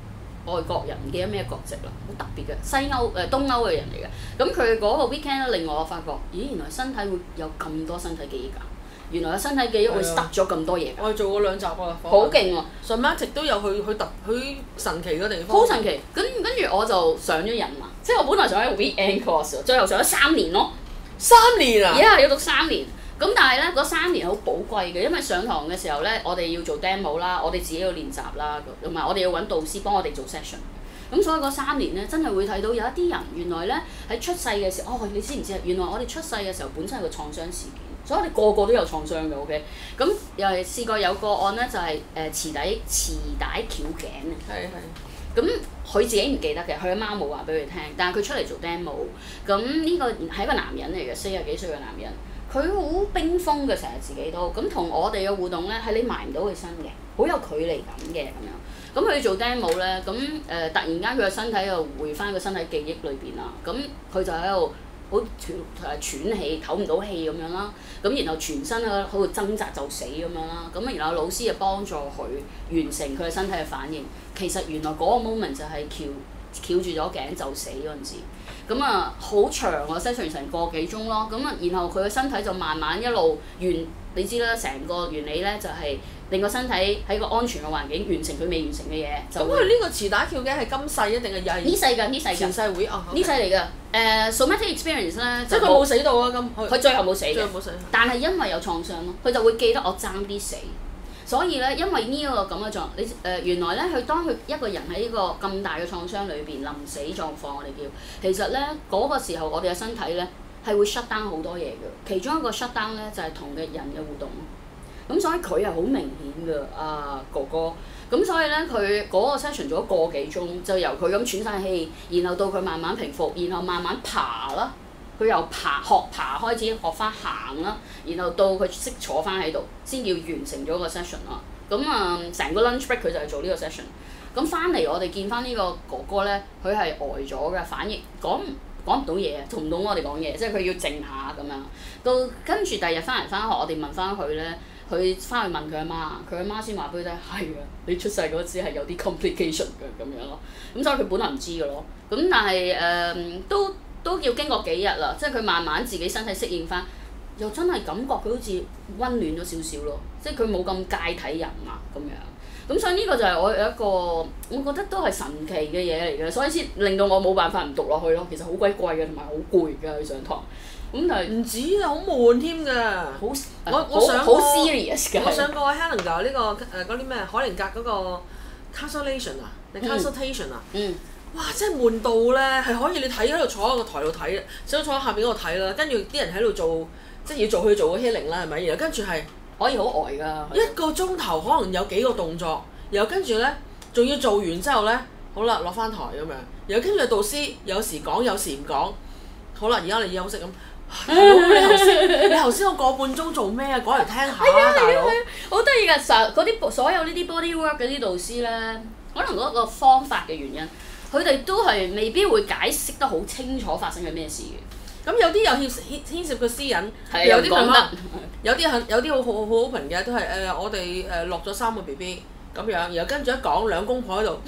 外國人唔記得咩國籍啦，好特別嘅西歐東歐嘅人嚟嘅。咁佢嗰個 weekend 咧令我發覺，咦原來身體會有咁多身體記憶㗎。原來個身體記憶會塞咗咁多嘢。 我哋做過2集啊， 好勁喎！ 上晚一直都有去神奇嘅地方。 好神奇！跟住我就上咗人嘛，即係我本來上一個 weekend course，最後上咗3年咯。 3年啊！ 要讀3年。咁但係咧嗰3年好寶貴嘅，因為上堂嘅時候咧，我哋要做 demo 啦，我哋自己要練習啦，同埋我哋要揾導師幫我哋做 session。咁所以嗰3年咧，真係會睇到有一啲人原來咧喺出世嘅時候，你知唔知啊？原來我哋出世嘅時候本身係個創傷事件。所以我哋個個都有創傷嘅 ，OK？咁又係試過有個案咧，就係臍帶翹頸啊。係。咁佢自己唔記得嘅，佢阿媽冇話俾佢聽，但係佢出嚟做 demo。咁呢個係一個男人嚟嘅，40幾歲嘅男人，佢好冰封嘅，成日自己都咁同我哋嘅互動咧，係你埋唔到佢身嘅，好有距離感嘅咁樣。咁佢做 demo 咧，咁突然間佢個身體又回翻個身體記憶裏邊啦，咁佢就喺度。好喘氣，唞唔到氣咁樣啦，咁然後全身喺度掙扎就死咁樣啦，咁然後老師就幫助佢完成佢嘅身體嘅反應。其實原來嗰個 moment 就係翹住咗頸就死嗰陣時，咁啊好長啊 session 成個幾鐘咯，咁啊然後佢嘅身體就慢慢一路你知啦，成個原理咧就係令個身體喺個安全嘅環境完成佢未完成嘅嘢。咁佢呢個臍帶翹頸係今世啊，定係又係呢世㗎？呢世㗎。前世會啊。 呢世嚟㗎。somatic experience 咧， 即係佢冇死到啊！ 佢最後冇死嘅。 最後冇死。 但係因為有創傷咯，佢就會記得我爭啲死。所以咧，因為呢個咁嘅狀，原來咧，當佢一個人喺呢個咁大嘅創傷裏邊臨死狀況，我哋叫其實咧嗰個時候，我哋嘅身體咧係會 shut down 好多嘢嘅。其中一個 shut down 咧就係同嘅人嘅互動。咁所以佢係好明顯㗎，哥哥。咁所以咧，佢嗰個 session 做咗個幾鐘，就由佢咁喘晒氣，然後到佢慢慢平復，然後慢慢爬啦。佢由學爬開始學翻行啦，然後到佢識坐翻喺度，先叫完成咗個 session 啦。咁成個 lunch break 佢就係做呢個 session。咁翻嚟我哋見翻呢個哥哥咧，佢係呆咗嘅，反應講唔到嘢，同唔到我哋講嘢，即係佢要靜下咁樣。到跟住第二日翻嚟翻學，我哋問翻佢咧。佢翻去問佢阿媽，佢阿媽先話俾佢聽，係啊，你出世嗰時係有啲 complication 嘅咁樣咯。咁所以佢本來唔知嘅咯。咁但係都要經過幾日啦，即係佢慢慢自己身體適應翻，又真係感覺佢好似溫暖咗少少咯。即係佢冇咁介體人啊咁樣。咁所以呢個就係我有一個，我覺得都係神奇嘅嘢嚟嘅，所以先令到我冇辦法唔讀落去咯。其實好鬼貴嘅，同埋好攰嘅去上堂。咁但係唔止啊，好悶添㗎！我上過好 serious 㗎。 我上過 Helen 㗎呢個嗰啲咩海靈格嗰個 consultation 啊，定 consultation 啊。哇！真係悶到咧，係可以你睇喺度坐喺個台度睇，想坐喺下邊嗰度睇啦。跟住啲人喺度做，即係要做個 healing 啦，係咪？然後跟住係可以好呆㗎。 1個鐘頭可能有幾個動作，然後跟住咧仲要做完之後咧，好啦落翻台咁樣，然後跟住導師有時講有時唔講，好啦而家你休息咁。你頭先我個半鐘做咩啊？講嚟聽下啊，大佬！ 好得意㗎，嗰啲所有呢啲 body work 嗰啲導師咧，可能嗰個方法嘅原因，佢哋都係未必會解釋得好清楚發生緊咩事嘅。 咁有啲又牽涉個私隱， 有啲講得， 有啲好 open 嘅，都係我哋落咗3個 BB。咁樣，然後跟住一講兩公婆喺度，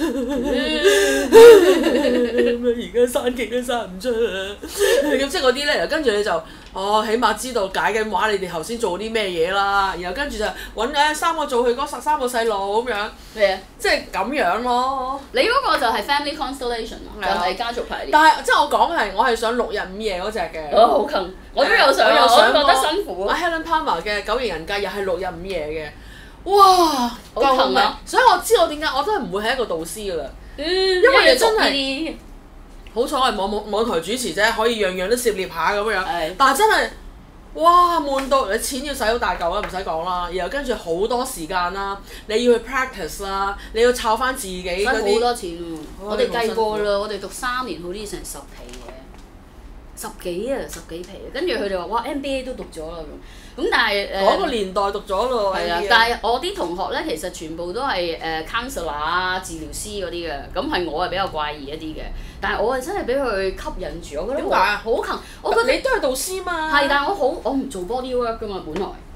而家生極都生唔出啊！咁即係嗰啲咧，然後跟住你就起碼知道解緊話你哋頭先做啲咩嘢啦。然後跟住就揾3個做佢嗰13個細路咁樣。 咩啊？ 即係咁樣咯。 你嗰個就係 family constellation 就係家族排列。 但係即係我係上6日5夜嗰隻嘅。 好近，我都有上，我覺得辛苦。 Helen Palmer 嘅9型人格又係6日5夜嘅。哇！ 好近啊！ 所以我知我點解我都係唔會係一個導師㗎啦。因為你真係好彩我係網台主持啫，可以樣樣都涉獵下咁樣。但係真係哇悶到你錢要使好大嚿啦，唔使講啦。然後跟住好多時間啦，你要去 practice 啦，你要抄翻自己嗰啲。 使好多錢喎！我哋計過啦，我哋讀3年好似成10皮嘅，10幾皮。跟住佢哋話：哇 MBA 都讀咗啦咁。咁但係嗰個年代讀咗咯。 係啊，但係我啲同學咧，其實全部都係counselor 啊、治療師嗰啲嘅，咁係我係比較怪異一啲嘅。但係我係真係俾佢吸引住，我覺得點解啊？好近，我覺得你都係導師嘛。 係，但係我唔做 body work 㗎嘛，本來。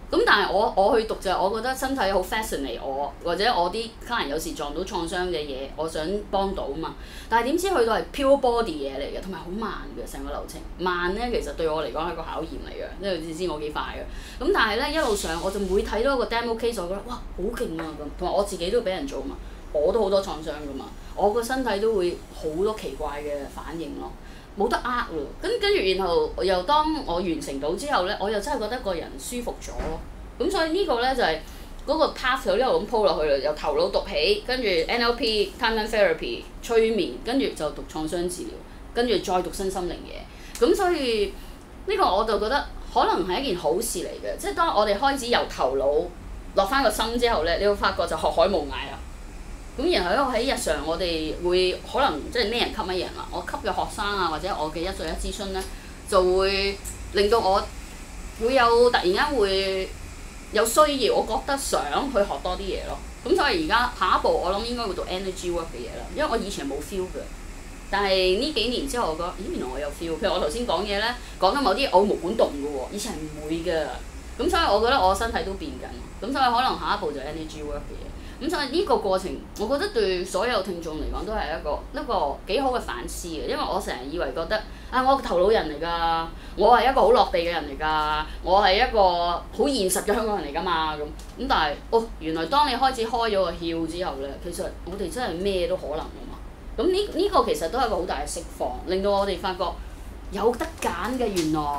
咁但係我去讀就係我覺得身體好 fascinate 我，或者我啲客人有時撞到創傷嘅嘢，我想幫到嘛。但係點知去到係 pure body 嘢嚟嘅，同埋好慢嘅成個流程。慢咧其實對我嚟講係一個考驗嚟嘅，因為你知我幾快嘅。咁但係咧一路上我就每睇到一個 demo case，我覺得哇好勁啊咁，同埋我自己都俾人做嘛，我都好多創傷噶嘛，我個身體都會好多奇怪嘅反應咯。冇得呃咯，跟住然後又當我完成到之後咧，我又真係覺得個人舒服咗咯。咁所以呢個咧就係嗰個 path 就一路咁鋪落去啦，由頭腦讀起，跟住 NLP、Timeline Therapy、催眠，跟住就讀創傷治療，跟住再讀身心靈嘢。咁所以呢個我就覺得可能係一件好事嚟嘅，即係當我哋開始由頭腦落翻個心之後咧，你會發覺就學海無涯啦。咁然後喺日常我哋會可能即係咩人吸乜人啦，我吸嘅學生啊或者我嘅一對一諮詢咧，就會令到我會有突然間會有需要，我覺得想去學多啲嘢咯。咁所以而家下一步我諗應該會讀 energy work 嘅嘢啦，因為我以前冇 feel 嘅，但係呢幾年之後我覺得咦原來我有 feel，譬如我頭先講嘢咧講緊某啲我毛管動嘅喎，以前係唔會嘅，咁所以我覺得我身體都變緊，咁所以可能下一步就 energy work 嘅嘢。咁所以呢個過程，我覺得對所有聽眾嚟講都係一個幾好嘅反思嘅，因為我成日以為覺得我個頭腦人嚟㗎，我係一個好落地嘅人嚟㗎，我係一個好現實嘅香港人嚟㗎嘛咁但係原來當你開始開咗個竅之後咧，其實我哋真係咩都可能㗎嘛。咁呢個其實都係一個好大嘅釋放，令到我哋發覺有得揀嘅原來。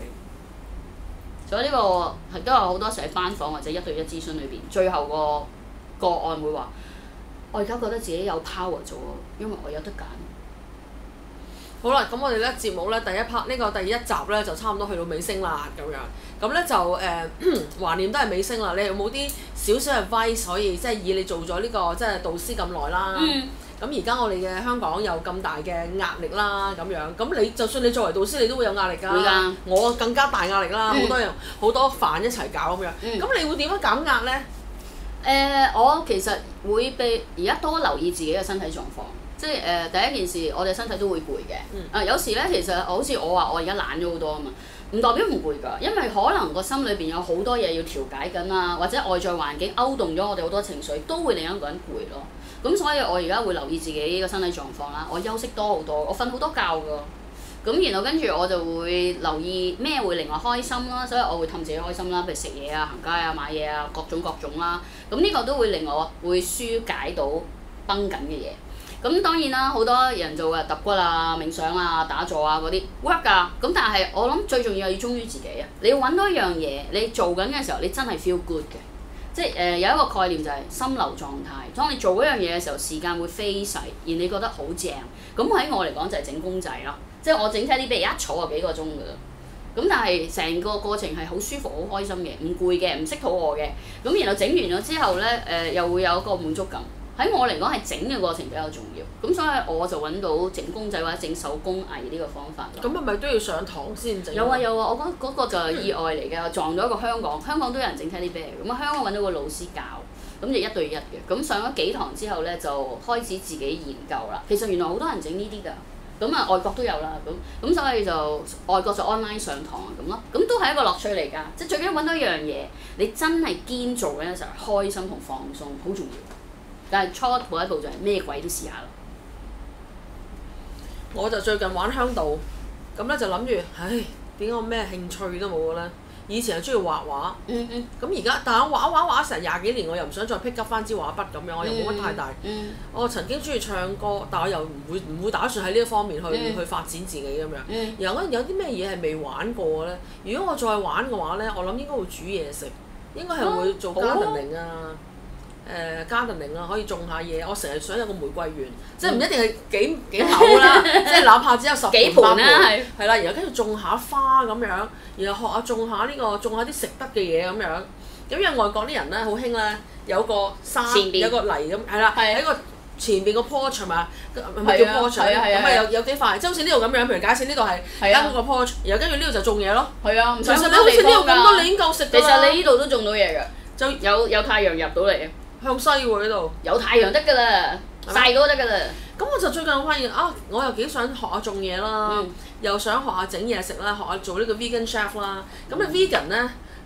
所以呢個係都有好多時喺班房或者一對一諮詢裏邊，最後個案會話：我而家覺得自己有 power 咗，因為我有得揀。 好啦，咁我哋咧節目咧第一 part 呢個第一集咧就差唔多去到尾聲啦咁樣。咁咧就懷念都係尾聲啦。你有冇啲少少 advice 可以即係以你做咗呢個即係導師咁耐啦？咁而家我哋嘅香港有咁大嘅壓力啦咁樣。咁你就算你作為導師，你都會有壓力㗎。 會㗎。 我更加大壓力啦，好多人好多飯一齊搞咁樣。咁你會點樣減壓咧？ 我其實會而家多留意自己嘅身體狀況，即係第一件事，我哋身體都會攰嘅。有時咧，其實好似我話我而家懶咗好多啊嘛，唔代表唔攰㗎，因為可能個心裏邊有好多嘢要調解緊啊，或者外在環境勾動咗我哋好多情緒，都會令一個人攰咯。咁所以我而家會留意自己個身體狀況啦，我休息多好多，我瞓好多覺㗎。咁然後跟住我就會留意咩會令我開心啦，所以我會氹自己開心啦，譬如食嘢啊、行街啊、買嘢啊，各種啦。咁呢個都會令我會疏解到繃緊嘅嘢。咁當然啦，好多人做揼骨啊、冥想啊、打坐啊嗰啲 work 㗎。咁但係我諗最重要係要忠於自己啊！你要揾到一樣嘢，你做緊嘅時候，你真係 feel good 嘅。即係有一個概念就係心流狀態。當你做嗰樣嘢嘅時候，時間會飛逝，而你覺得好正。咁喺我嚟講就係整公仔咯。即係我整 teddy bear 一坐就幾個鐘㗎啦，咁但係成個過程係好舒服、好開心嘅，唔攰嘅，唔識肚餓嘅。咁然後整完咗之後咧，又會有一個滿足感。喺我嚟講係整嘅過程比較重要，咁所以我就揾到整公仔或者整手工藝呢個方法。 咁係咪都要上堂先整？ 有啊，我覺得嗰個就係意外嚟嘅，撞咗一個香港都有人整 teddy bear，咁香港揾到個老師教，咁就一對一嘅。咁上咗幾堂之後咧，就開始自己研究啦。其實原來好多人整呢啲㗎。咁外國都有啦，咁所以就外國就 online 上堂咁咯，咁都係一個樂趣嚟㗎，即係最緊要揾到一樣嘢，你真係堅做嘅時候開心同放鬆好重要。但係初步一步就係咩鬼都試下啦。 我就最近玩香道，咁咧就諗住，點解我咩興趣都冇嘅咧？以前係中意畫畫，咁而家但係我畫成20幾年，我又唔想再 pick up 翻支畫筆咁樣，我又冇乜太大。我曾經中意唱歌，但我又唔會打算喺呢一方面去發展自己咁樣。然後有啲咩嘢係未玩過咧？如果我再玩嘅話咧，我諗應該會煮嘢食，應該係會做 gardening 啊。gardening 啊，可以種下嘢。我成日想有個玫瑰園，即係唔一定係幾畝啦，即係哪怕只有10 幾盤啦， 係啦，然後跟住種下花咁樣，然後學下種下啲食得嘅嘢咁樣。咁因為外國啲人咧好興咧，有個山有個泥咁，係啦，喺個前邊個 porch 係咪？係咪叫 porch？咁啊有幾塊，即係好似呢度咁樣。譬如假設呢度係啱個 porch，然後跟住呢度就種嘢咯。係啊，其實你好似呢度咁多，你已經夠食㗎啦。 其實你呢度都種到嘢㗎，就有太陽入到嚟啊！ 向西喎呢度，有太陽得㗎啦，曬到得㗎啦。 咁我就最近發現我又幾想學下種嘢啦，又想學下整嘢食啦，學下做呢個 vegan chef 啦。咁你 vegan 咧，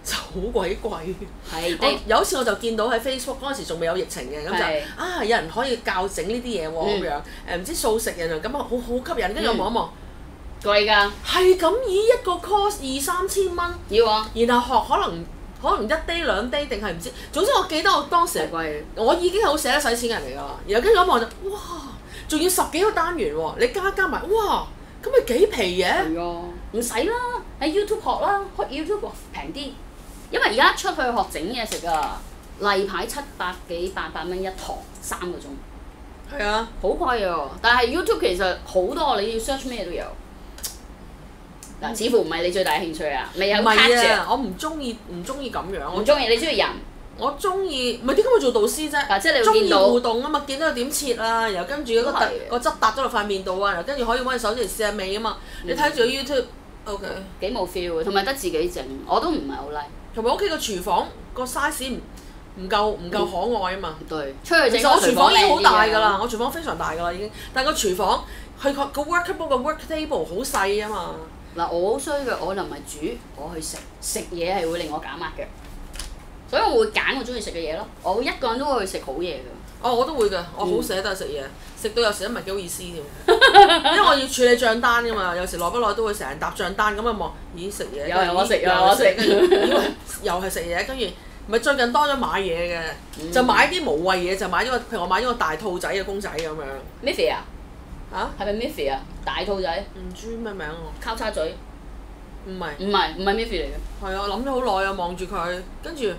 就好鬼貴。 係有一次我就見到喺 Facebook 嗰陣時仲未有疫情嘅，咁就有人可以教整呢啲嘢喎咁樣，唔知素食人咁啊好吸引，跟住我望一望， 貴㗎， 係咁以一個 course 2-3千蚊， 要啊， 然後學可能1 day 2 day 定係唔知，總之我記得我當時我已經係好捨得使錢嘅人嚟㗎啦，然後跟住我望就哇，仲要10幾個單元喎，你加埋哇，咁咪幾皮嘅？ 係啊，唔使啦，喺 YouTube 學啦，開 YouTube 平啲。因為而家出去學整嘢食啊，例牌700幾800蚊一堂3個鐘。 係啊， 好貴啊！但係 YouTube 其實好多，你要 search 咩都有。嗱，似乎唔係你最大興趣啊，未有 catch 啊！我唔中意咁樣。 我中意你中意人。 我中意，唔係點解會做導師啫？ 即係你會見到中意互動啊嘛，見到佢點切啊，然後跟住個汁搭咗落塊面度啊，然後跟住可以揾隻手指嚟試下味啊嘛。你睇住個 YouTube，OK， 幾冇 feel 嘅，同埋得自己整，我都唔係好 like。 同埋屋企個廚房個 size 唔夠可愛啊嘛。 對，出去整其實我廚房已經好大㗎啦，我廚房非常大㗎啦已經，但係個廚房佢個 workable 個 work table 好細啊嘛。 嗱，我好衰嘅，我就唔係煮，我去食嘢係會令我減壓嘅，所以我會揀我中意食嘅嘢咯。我一個人都會去食好嘢㗎。 哦，我都會㗎，我好捨得食嘢，食到有時都唔係幾好意思添，因為我要處理帳單㗎嘛，有時耐不耐都會成日搭帳單咁啊望，咦食嘢， 又係我食，跟住以為又係食嘢，跟住咪最近多咗買嘢嘅，就買啲無謂嘢，就買咗譬如我買咗個大兔仔嘅公仔咁樣。 Miffy 啊？ 嚇？ 係咪 Miffy 啊？大兔仔？ 唔知咩名喎？ 交叉嘴？ 唔係 Miffy 嚟嘅。 係啊，我諗咗好耐啊，望住佢，跟住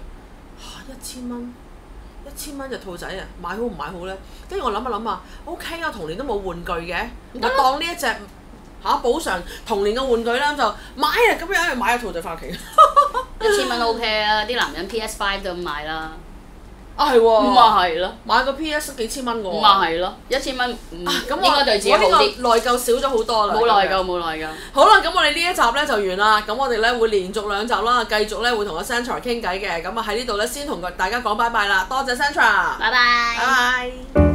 1000蚊。1000蚊隻兔仔啊，買好唔買好咧？跟住我諗下諗下 ，OK 啊，童年都冇玩具嘅，我當呢一隻補償童年嘅玩具啦，就買啊咁樣買隻兔仔翻屋企。 1000蚊 OK 啊，啲男人 PS5 都咁買啦。 啊係喎。 咁啊係咯。 買個 PS 幾千蚊喎。 咁啊係咯，1000蚊咁應該對自己好啲。 我呢個內疚少咗好多啦。 冇內疚。 好啦，咁我哋呢一集咧就完啦。咁我哋咧會連續2集啦，繼續咧會同阿 Centra 傾偈嘅。咁啊喺呢度咧先同大家講拜拜啦，多謝 Centra。 拜拜。 拜拜。